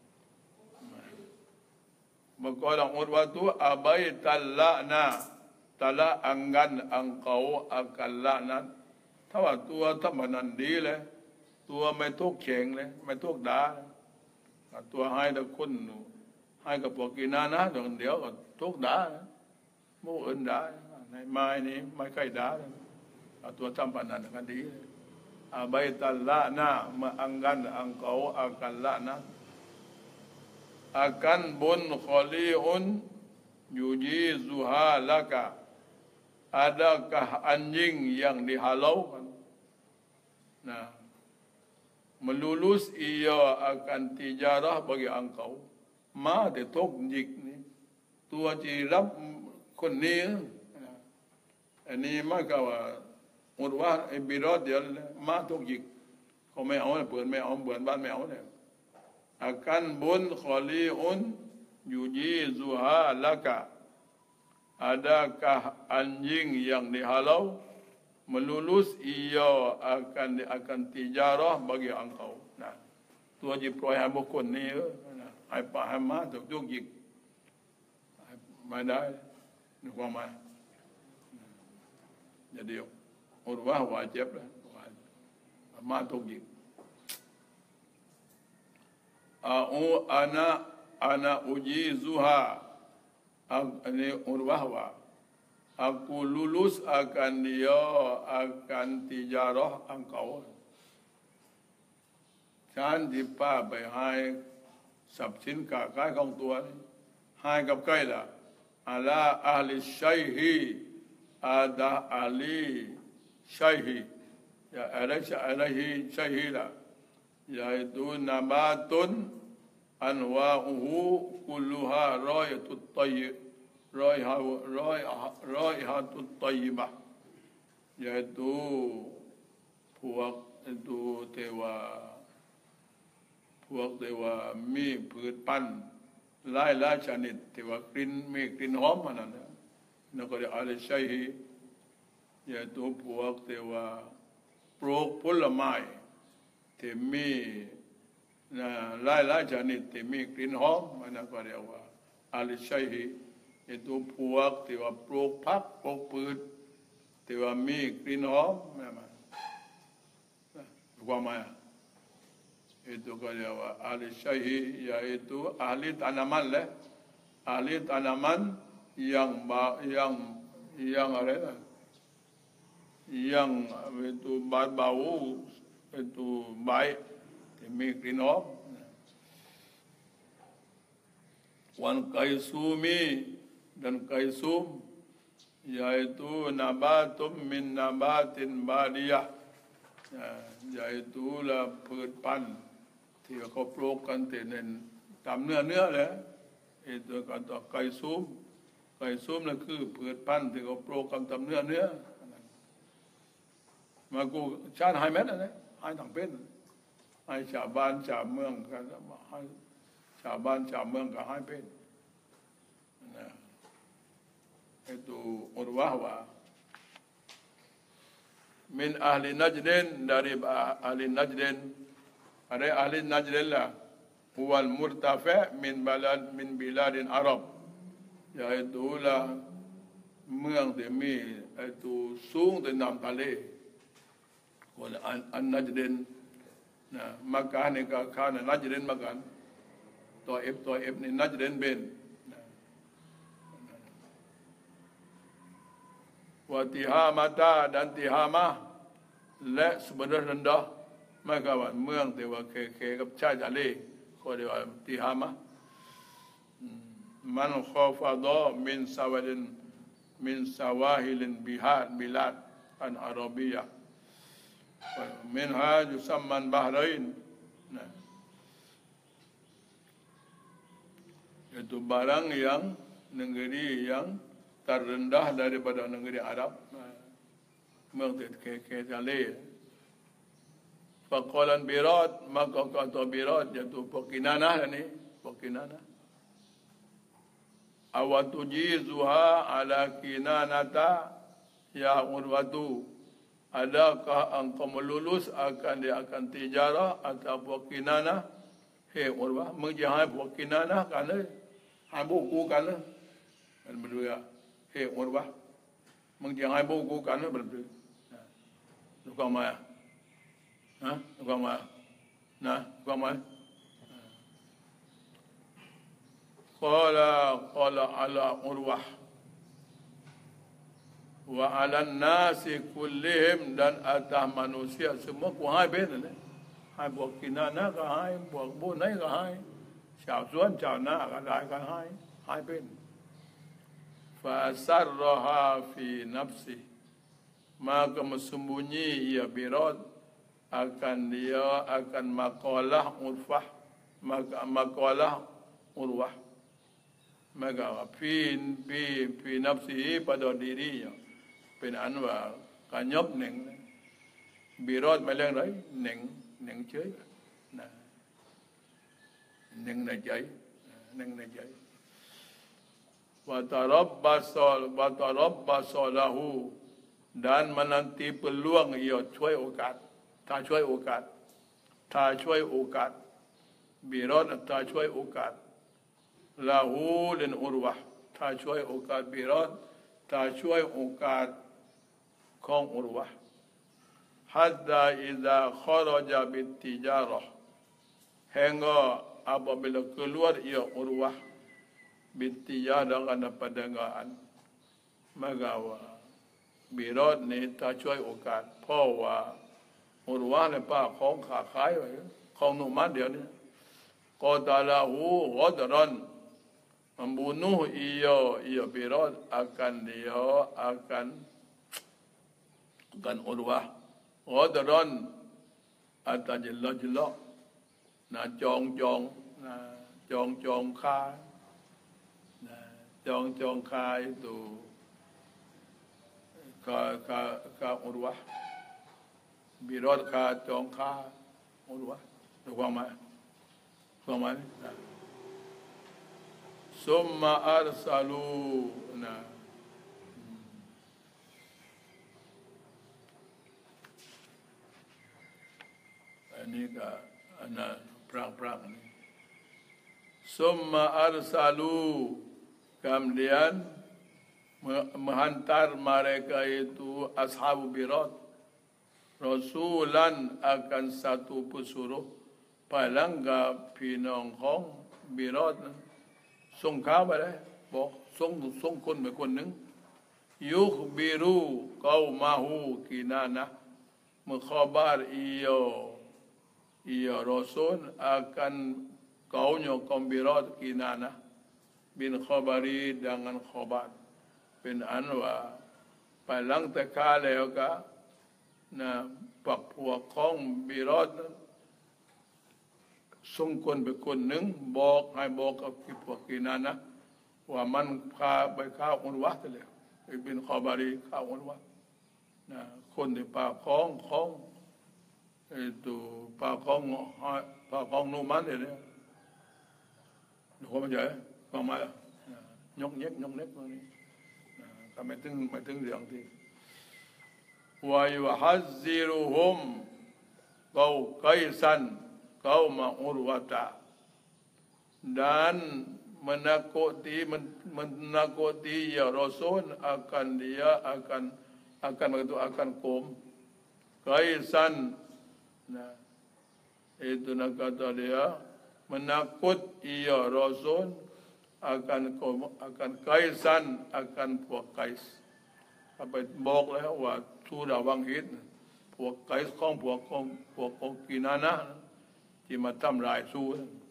Speaker 1: เมื่อก่อนอุดว่าตัวabaita al-la'na telah enggan engkau akan laknat ถ้าว่าตัวตามบันดีเลยตัวไม่ทุกข์เข่งเลยไม่ทุกข์ด่าตัวให้แต่คนให้กับพวกกินนะเดี๋ยวก็ทุกข์ด่าโม่อื่นด่าในไม้นี้ไม่ใกล้ด่าตัวทำปานนั้นกันดีใบตัลละนะมาอังกันอังเกาอากันละนะอากันบนขอลีอุนยูจีซุฮาละกะ adakah anjing yang dihalaukan nah melulus ia akan tijarah bagi engkau ma de tok jik ni tua chi rapคนนี้อันนี้มากกว่าอุดว่าไอ้บิรอดเดียวมาทุกยิกเขาไม่เอาเปิดไม่เอาเปิดบ้านไม่เอาเนี่ยอาการบุญขอลีอุนยูจีซุฮาละกะ adakah anjing yang dihalau melulus ia akan tijarah bagi engkau. Nah, tu wajib proyek bukan ni. Ai faham mah tu jik. Mana ni kuama. Jadi urwah wajib lah. Ma tu jik. Ana ujizuha. Ini urwah wa. Aku lulus akan dia akan tijarah engkau. Chan di pa bai hai sab sin ka kai kong tua ni. Haiกับใกล้ละala ahli syaihi ada ahli syaihi. Ya alaihi syaihi la. Yaitu nabatun anwa'uhu kulluha rayatut tayyib. Raihatut tayyibah, yaitu puak itu tewa mi พืชพันธุ์หลายชนิดที่ว่ากลิ่นมีกลิ่นหอมมันนั่นนั่นก็เรียกอะไรใช่ฮีyaituพวกที่ว่าปลูกผลไม้ที่มีหลายชนิดที่มีกลิ่นหอมมันนั่นก็เรียกว่าอะไรใช่ฮีitu พวกที่ว่าปลูกผักปลูกพืชที่ว่ามีกลิ่นหอมนั่นความหมายitu kalau ahli syaihi yaitu ahli tanaman lah, ahli tanaman yang apa? Yang itu berbau itu baik, demi kerinop. Wan kaisumi dan kaisum yaitu nabatum min nabatin badiyah, yaitu lah พืชพันธุ์ที่เขาปลูกกันแต่เน้นตามเนื้อเลยitu kata ไก่ซุมนั่นคือพืชพันธุ์ที่เขาปลูกกันตามเนื้อมากูชาติให้เม็ดนะให้ต่างเป็นให้ชาวบ้านชาวเมืองกันให้ชาวบ้านชาวเมืองก็ให้เป็นนะitu urwah wa min ahli Najdin dari ahli Najdin. Ada ahli Najdin lah huwal murtafi' min biladin Arab, yaitu lah เมืองที่มีสูงที่น้ำทะเลคนอันนัจดินนะมักกะนี่ก็ข้านะนัจดินมักกันตัวเอฟนี่นัจดินเป็นwa tihamata dan tihamah และสุบรรณดาไม่ก็ว่าเมืองที่ว่าเคกับชายทะเลก็เรียกว่าติฮามะมันขอฟาดอมินสวาฮิลินบิลาดอันอาราบียะมินฮายุซัมมันบาฮรัยน์itu barang yang negeri yang terendah daripada negeri Arab, เมืองติดเคทะเลFaqalan Birat, maka kata Birat iaitu Pokinana ni, Pokinana. Awatujizuha ala kinanata ya urwatu. Adakah engkau melulus akan dia akan tijarah atau Pokinana? Hei urwah, menjahai Pokinana kerana hai buku kerana dan berdua. Hei urwah, menjahai buku kerana berdua. Luka maya. Agama. Agama. Qala ala urwah wa ala nasi kullihim dan atas manusia semua ku hai ben ne. Hai buat kinana ka hai, buat bu nai ka hai. Chào xuân chào na ka dai ka hai ben. Fa sarraha fi nafsi. Maka mesembunyi ia Birat akan dia akan makalah urfah makalah urwah maka fi nafsihi pada dirinya pen anwa kanyop neng Birat meleng đấy neng chơi neng na jai watarabbasulahu dan menanti peluang iaช่วยโอกาสถ้าช่วยโอกาสบิรอดถ้าช่วยโอกาสลาหูลินอุรวะถ้าช่วยโอกาสบิรอดถ้าช่วยโอกาสของอุรวะhatta idza kharaja bittijarah hingga apabila keluar ia urwah bittijarah dengan perdagangan maka birad ni tak ช่วยโอกาสเพราะว่าอุรวะเนี่ยป้าของขาขายไว้ของนุมันเดียวนี้qatalahu ghadran membunuh ia birad akan urwah ghadran atau jelak-jelak nak jong ka itu ka urwah birad ka jong ka urwah tu faham summa arsalu ini anak perang ni. Summa arsalu kemudian menghantar mereka itu ashabu birad rasulan akan satu pesuruh palangga pinong hong birad ส่งข่าวไปเลยบอกส่งคนไปคนหนึ่งยุคบิรูเกามาหูกินานะmengkhabar ia rasul akan kaunya kaum birad kinana bin khabari dengan khabar bin anwa palang tekale ka na pakwa kaum birad ส่งคนไปคนหนึ่งบอกกับพวกกินานะว่ามันพาไปข้าวอุนวะเลยบินคอบารีข้าวอุนวะนะคนที่ป่าของตัวป่าของนูมันเนี่ยดูเขาไม่ใช่ฟังมายกเน็กตรงนี้ทำไมถึงเรื่องที่วายุฮัซซิรุฮุมเกาไกซันkaum urwata dan menakuti ya rasul akan kaum kaisan nah itu nak kata dia menakut ya rasul akan kaisan akan puak kais apaบอกแล้วว่าทูดาวังฮิตพวกไกส์ของพวกกินานะที่มาทำลายสู้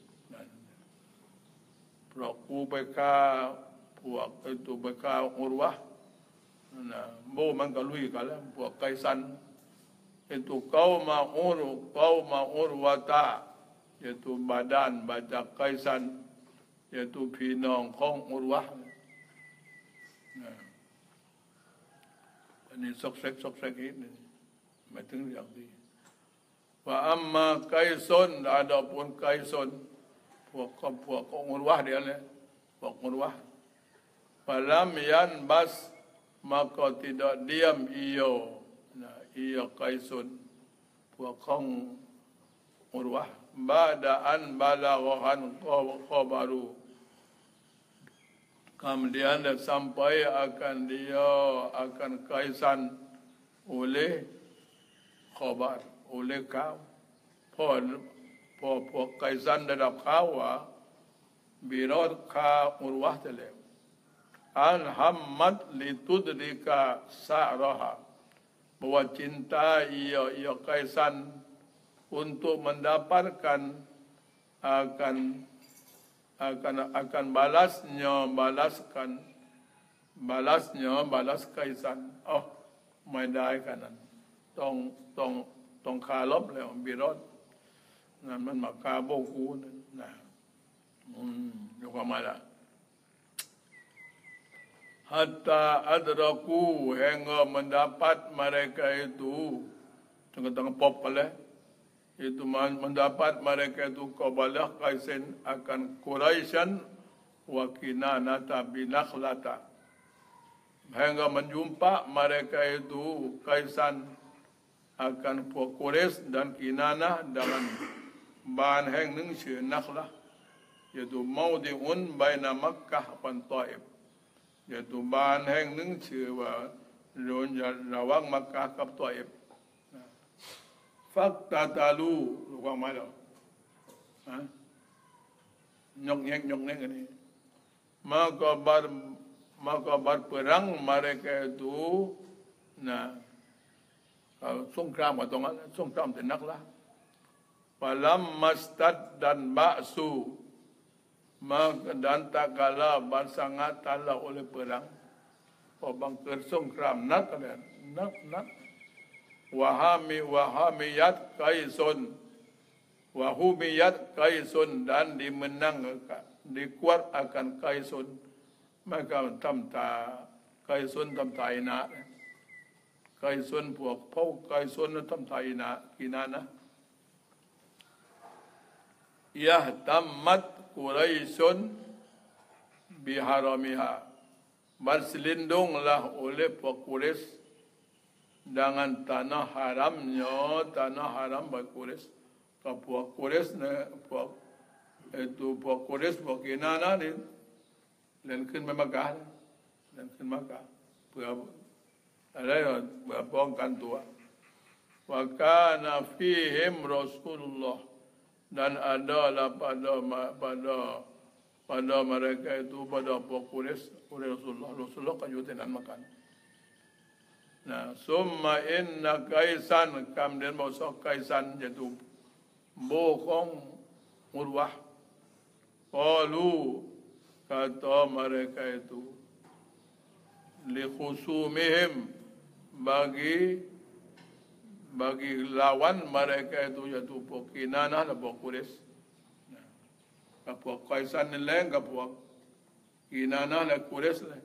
Speaker 1: เพราะกูไปฆ่าพวกตัวไปฆ่าอุรวะนะโบมันก็ลุยกันแล้วพวกไกซันitu kaum urwata yaitu badan bajak kaisan yaitu พี่น้องของอุรวะอันนี้ซอกเซกนี่ไม่ถึงอย่างดีว่าอัมมาไกซนadapunไกซนพวกของอุรวะdia niพวกอุรวะ falam yanbas maka tidak diam iaไกซนพวกของอุรวะ ba'da an balaghan khabaru kemudian sampai akan kaisan oleh khabar oleh kauพวกไกซันได้รับข่าวว่าบิรอดฆ่าอุรวะได้แล้วอันฮัมมัดลิตุดริกาซาราฮะ bahwa cinta ia Kaisan untuk mendapatkan akan balas Kaisanไม่ได้กันนั้นต้องคาลบแล้วบิรอดนั่นมันมาคาโบกูนั่นนะยกมาละ hatta adraku hingga mendapat mereka itu tengah-tengah pop pala itu mendapat mereka itu qabalah Qaisin akan Quraisyan wa Kinanata binakhlata. Hingga menjumpa mereka itu Kaisan akan puak Quraisy dan Kinanah dengan bahan hang ningชื่อ Nakhlah, yaitu maudi'un baina Makkah dan Taif, yaitu bahan hang ningชื่อว่าระหว่างมักกะห์กับตออิฟฟักตาตาลูรู้ความหมายหรอฮะยกแยกกันนี่maka berperang mereka itu sungkram atau enggak sungkram tenaklah falam mastad dan ba'su maka dan tak kala bersangat tala oleh perang Pabang kersungkram nak wahamiyat kaisun dan dimenang dikuat akan kaisun maka kaisun tamta ina kaisun puak pau kaisun tamta ina Kinanah yahtammat Quraisyun biharamiha berselindunglah oleh puak Quraisy dengan tanah haram bagi Quraisy. Kalau puak Quraisy puak Kinanah ni lain Makkah ada berpongkan tua. Wa kana fihim Rasulullah dan adalah pada mereka itu pada puak Quraisy Rasulullah kajutan makan. Nah, summa inna Kaisan kemudian masuk Kaisan jatuh bokong Urwah. Qalu kata mereka itu li khusumihim bagi lawan mereka itu jatuh puak Kinanah dan puak Quraisy. Nah, puak Kaisan ni lain puak Kinanah dan Quraisy lain.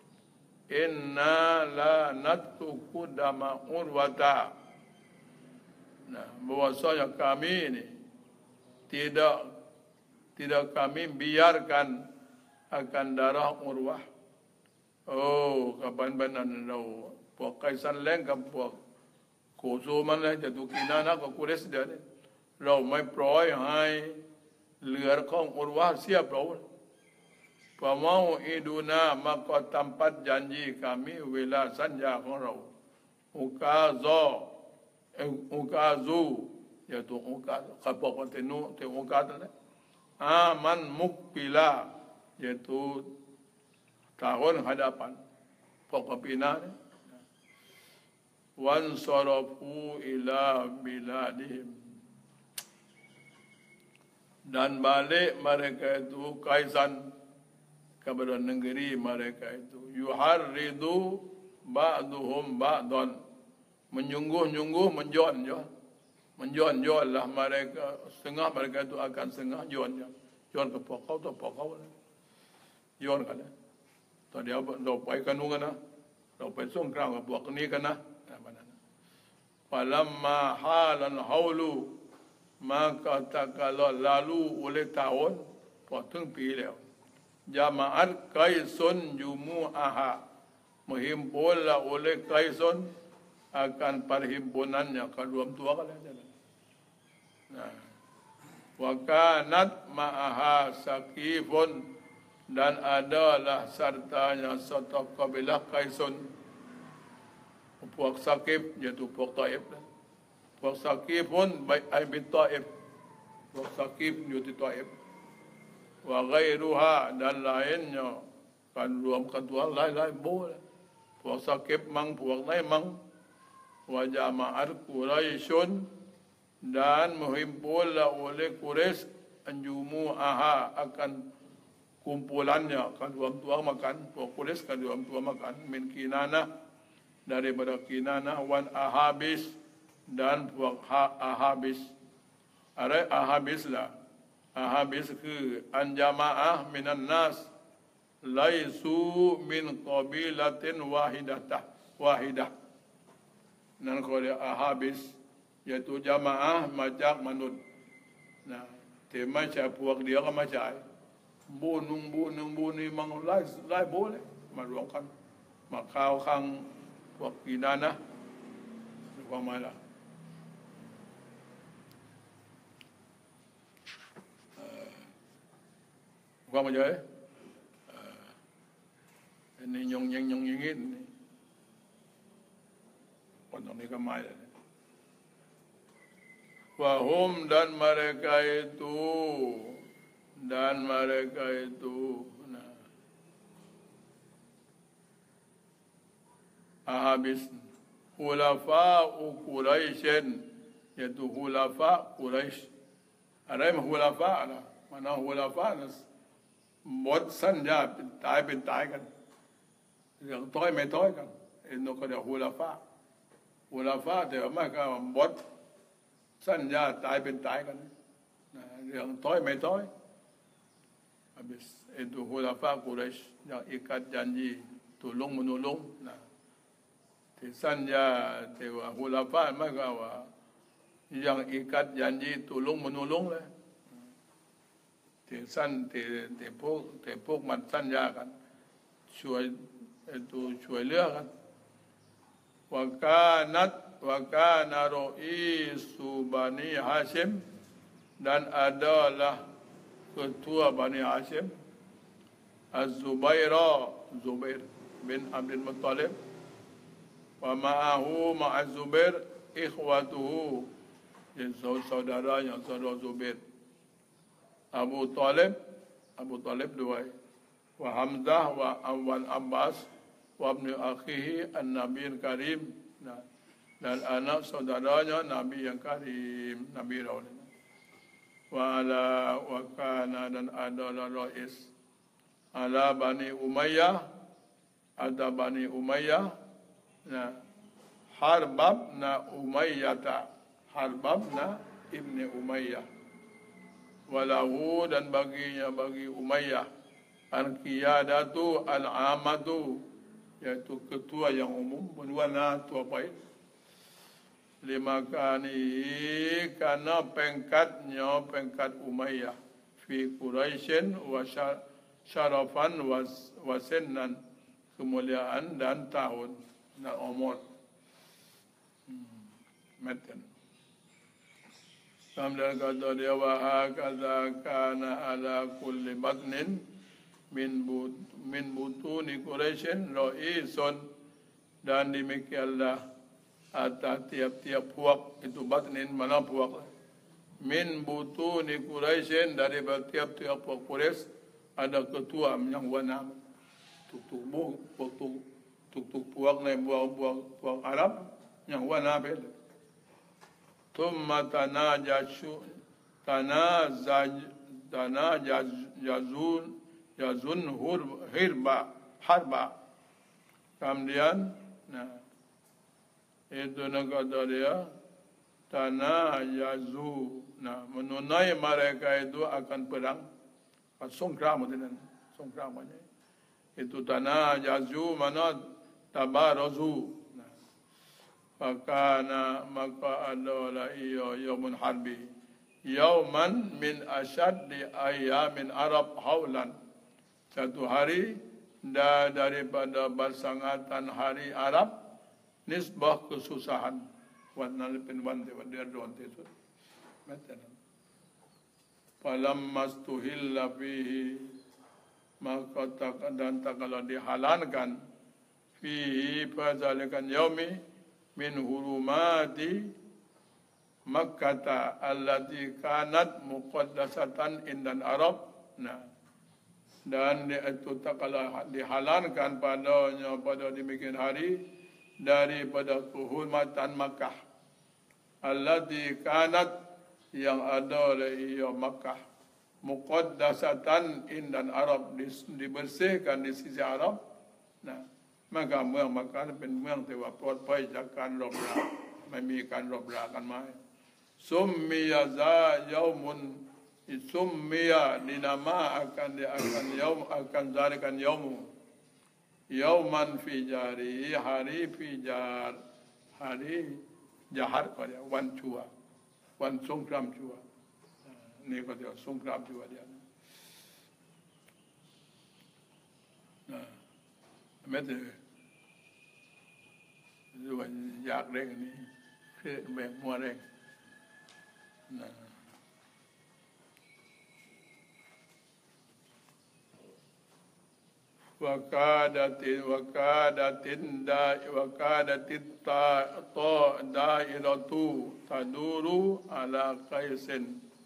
Speaker 1: Inna la natruku dama Urwata. Nah, bahwasanya kami ini tidak kami biarkan akan darah Urwah. Oh, kapan benar lo puak Kaisan lain puak Khusuman lah jatuh Kinanah ke Quraisy dia ni.เราไม่ปล่อยให้เหลือของUrwah siapเรา. Pamau iduna maka tempat janji kami wila sanjaของเรา. Ukazu yaitu ukaz kapok kontinu te ukaz lah. Aman mukbila yaitu tahun hadapan. Pokok pina ni. Wansarafu ila biladihim. Dan balik mereka itu Kaisan kepada negeri mereka itu. Yuharridu ba'duhum ba'dan. Menyungguh-nyungguh menjual lah mereka. Setengah mereka itu akan setengah jual ke pokok tu pokok lah. Jual kan lah. Tadi apa? Lau pai kanu kan lah. Lau pai sungkrang ke pokok ni kan lah. Falamma halan haulu maka tak kalau lalu oleh tahun potong pilih jamaat Kaisun jumu'aha menghimpullah oleh Kaisun akan perhimpunannya kedua tua kalian. Nah, wa kanat ma'aha Saqifun dan adalah sertanya satu kabilah Kaisun puak Saqif iaitu puak Taif. Puak Saqif pun baik bin Taif. Puak Saqif iaitu Taif. Wa ghairuha dan lainnya kan rwam ketua lain-lain boleh. Puak Saqif mang puak lain mang wa jama'at Quraisyun dan menghimpullah oleh Quraisy anjumu'aha akan kumpulannya kan rwam tua makan puak Quraisy kan rwam tua makan min Kinanah daripada Kinanah wan Ahabis dan puak Ahabis. Ada Ahabis lah. Ahabis ke anjamaah minan nas laisu min qabilatin wahidah. Dan kalau Ahabis iaitu jamaah macam manut. Nah, tema macam puak dia kan macam บูนุ่งบูหนึ่งบูนี่มันไล่บูเลยมารวมกันมาข่าวขังพวกกีนานะหรือว่าไม่ล่ะว่ามาเยอะนี่ยงยิงงี้คนตรงนี้ก็ไม่เลยWahum dan mereka itu habis hulafa Quraisyin yaitu hulafa Quraisy ada yang hulafa lah mana hulafa buat saja ตายเป็นตายกันเรื่องต้อยไม่ต้อยกันituก็เรียกhulafa แต่ว่าไม่ก็บดสัญญาตายเป็นตายกันเรื่องต้อยไม่ต้อย habis itu hulafa Quraisy yang ikat janji tolong menolongที่สัญญาที่ว่าhulafa ไม่ก็ว่าyang ikat janji tolong menolong เลยที่พวกมันสัญญากันช่วยเหลือกันوكان رئيس Bani Hashim dan adalah ketua Bani Hashim Zubair bin Abdul Muttalib wa ma'ahu ma'a Zubair ikhwatuhu saudaranya saudara Zubair Abu Talib dua wa Hamzah wa Awal Abbas wa ibn akhihi an-Nabi al-Karim dan anak saudaranya Nabi yang Karim Nabi Raul wa kana dan adalah rais ala Bani Umayyah ada Bani Umayyah Harbabna ibni Umayyah walahu dan bagi Umayyah al-qiyadatu al-amatu yaitu ketua yang umum berwarna tua baik lima kali karena pengkat Umayyah fi Quraisyin wa syarafan wa sinnan kemuliaan dan tahun dan umur matan sambil kata dia wa hakadha kana ala kulli batnin min butuni Quraisyin ra'isun dan demikianlah atas tiap-tiap puak itu batnin mana puak min butuni Quraisyin dari tiap-tiap puak Quraisy ada ketua yang warna tuk puak ni puak Arab yang warna bel thumma yazun harba kemudian itu kata dia tanah yazu menunai mereka itu akan perang songkram itu tanah yazu mana tabarazu maka adalah yaumun harbi yauman min asyaddi ayamin Arab haulan satu hari daripada bersangatan hari Arab nisbah kesusahan wanal penwante wadir donte itu macam falam mastuhilla fihi maka dan kalau dihalalkan fihi fazalikan yaumi min hurumati Makkah allati kanat muqaddasatan indan Arab dan itu tak kalah dihalalkan pada demikian hari daripada kehormatan Makkah allati kanat yang ada oleh Makkah muqaddasatan indan Arab dibersihkan di sisi Arab makaเมืองMakkahเป็นเมืองที่ว่าปลอดภัยจากการรบราไม่มีการรบรากันมาsummiya za yaumun summiya dinama akan yaum akan zalikan yauman fi jari hari fi jar hari jahar pada wan songkram chua ni ko dia songkram chua dia นะแม้แต่ส่วนอยากเร่งนี้คือแบ่งมัวเร่งนะวกาดตินดาวกาดติตาโตดาอิรตุตาดูรุอาลาไกเซน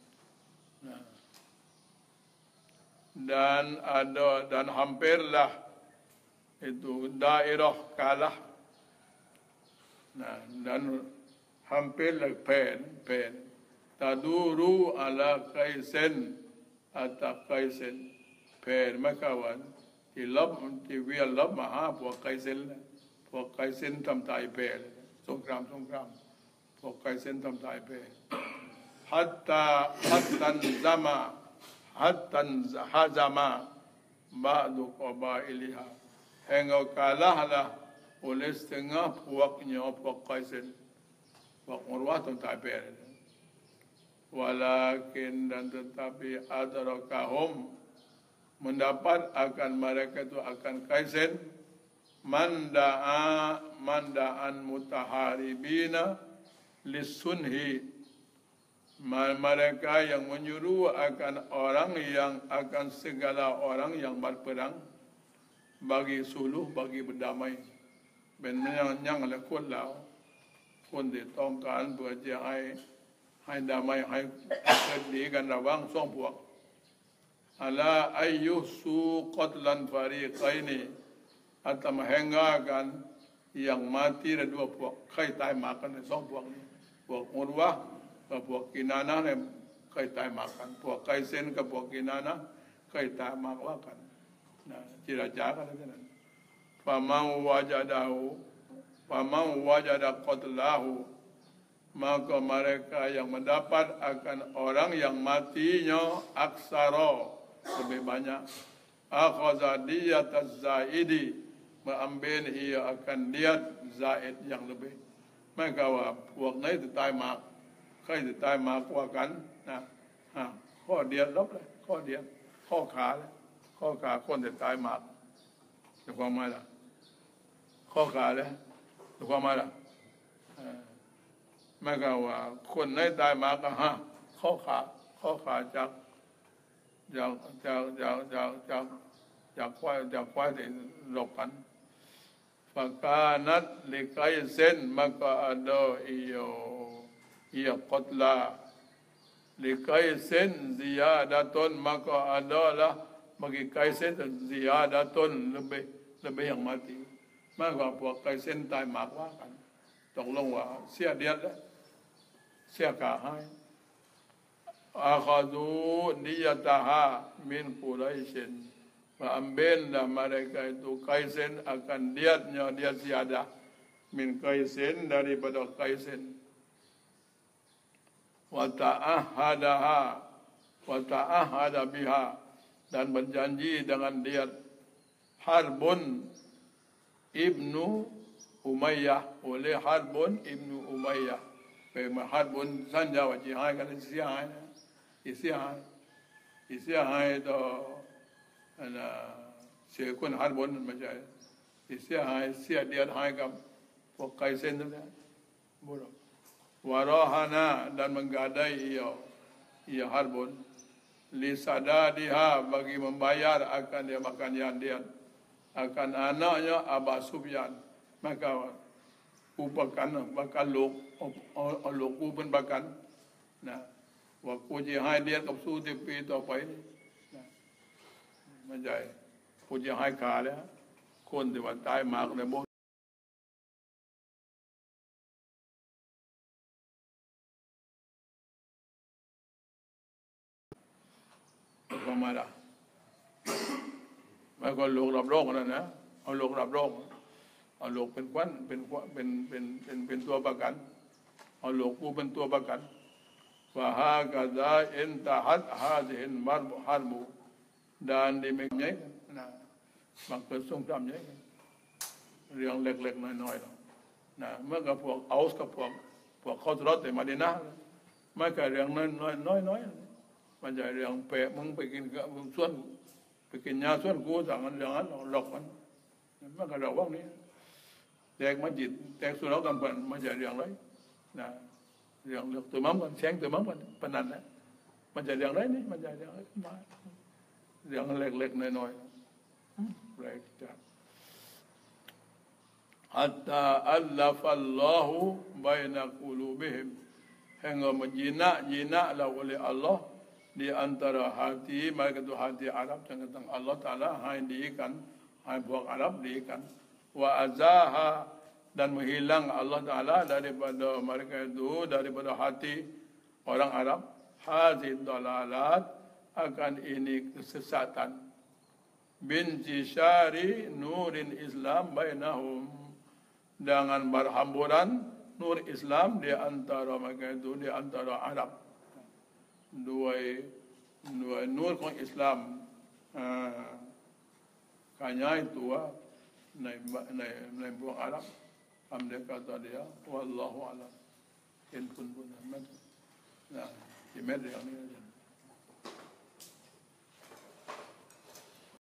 Speaker 1: dan hampirlah itu daerah kalah dan hampirlah pen taduru ala kaisen atas kaisen pen makawanที่ลบที่เวียนลบมาหาพวกไกเซนทำตายเปรสงครามพวกไกเซนทำตายเปรฮัตตันฮาซามาบาดุกอบาอิลิฮาhingga kalahlah oleh setengah pok Qaisin pok Urwah tentang ber walakin dan tetapi adrakahum mendapat akan mereka itu akan Qaisin mandaan mutaharibina lisunhi mereka yang menyuruh akan orang yang akan segala orang yang berperang bagi suluh bagi berdamai เป็นยังและคนเราคนที่ต้องการเพื่อจะให้ดามให้เกิดดีกันระหว่างสองพวกอัลาอายุสุกัตลันฟารีไกนี่อัตมาแห่งกันอย่างมาที่ระดับพวกใครตายมากันในสองพวกนี้พวกอุรวะกับพวกกินานะเนี่ยใครตายมากันพวกไกเซนกับพวกกินานะใครตายมาว่ากันจิราจากันนั้นFaman wajada qatlahu maka mereka yang mendapat akan orang yang matinya aksara lebih banyak akhadha diyat az-zaidi mengambil ia akan diat zaid yang lebih maka ว่าพวกไหนจะตายมากใครจะตายมากกว่ากันนะข้อเดียวลบเลยข้อเดียวข้อขาเลยข้อขาคนจะตายมากจะความหมายล่ะข้อขาเลยจะความหมายล่ะไม่ก็ว่าคนไหนตายมาก็ข้อขาจากควายที่หลบกันปากกานัดลิกายเส้นมากก็อดอีกดลาลิกายเส้นซิยาดาตนมากก็อดละbagi kaisen ziyadatun lebih yang mati makaพวกkaisen ตายมากว่ากันตกลงว่าเสียเดียดเสียกาให้akhadhu niyataha min Quraisyin ambillah mereka itu kaisen akan diatnya dia ziyadah min Qaisin daripada Qaisin wa ta'ahada biha dan berjanji dengan dia Harbun ibnu Umayyah oleh Harbun ibnu Umayyah. Memang Harbun sanja wajib hai kan isi hai itu ada sekun Harbun macam isi hai sia dia hai kam pok Qaisin tu dah buruk. Warahana dan menggadai ia Harbun lisadadiha bagi membayar akan dia makan yang dia akan anaknya Abu Sufyan maka upakan bakal lok pun bakal waktu je hai diaกับสู้ที่ปีต่อไปไม่ใช่ผู้จะให้ขาแล้วคนที่ว่าตายมากเลยบ่ประมาณนั้นไม่ก็โลกรับโลกนั่นนะเอาโลกรับโลกเอาโลกเป็นควันเป็นตัวประกันเอาโลกกูเป็นตัวประกันว่าฮากะซาอินตะฮัดฮาซิฮินมัรบุฮัรบุdan demikianนะบางเกิดสงครามใหญ่เรื่องเล็กๆน้อยๆนะเมื่อกับพวกเอาส์กับพวกคอสรอตในมะดีนะห์ไม่ก็เรื่องน้อยๆมันจะเรื่องเปะมึงไปกินกับมึงส่วนไปกินยาส่วนกูสั่งกันอย่างนั้นหลอกมันมันก็เราว่างนี้แตกมันจิตแตกสุรากันเป็นมันจะเรื่องไรนะเรื่องตัวมั่งกันแสงตัวมั่งกันปนันนะมันจะเรื่องไรนี่มันจะเรื่องไรมาเรื่องเล็กๆน้อยๆแปลกจัดhatta allafallahu baina qulubihim hingga menjinak lah oleh Allah di antara hati mereka itu hati Arab tentang Allah Taala hai diikan hai buat Arab diikan wa azaha dan menghilang Allah Taala daripada mereka itu daripada hati orang Arab hadid dalalat akan ini kesesatan binti syari nurin Islam bainahum dengan berhamburan nur Islam di antara mereka itu di antara Arab dua nurของอิสลามkanya ituในพวกอาหรับทำเด็กkata dia wallahu alam in kun punนะที่แม่เรื่องนี้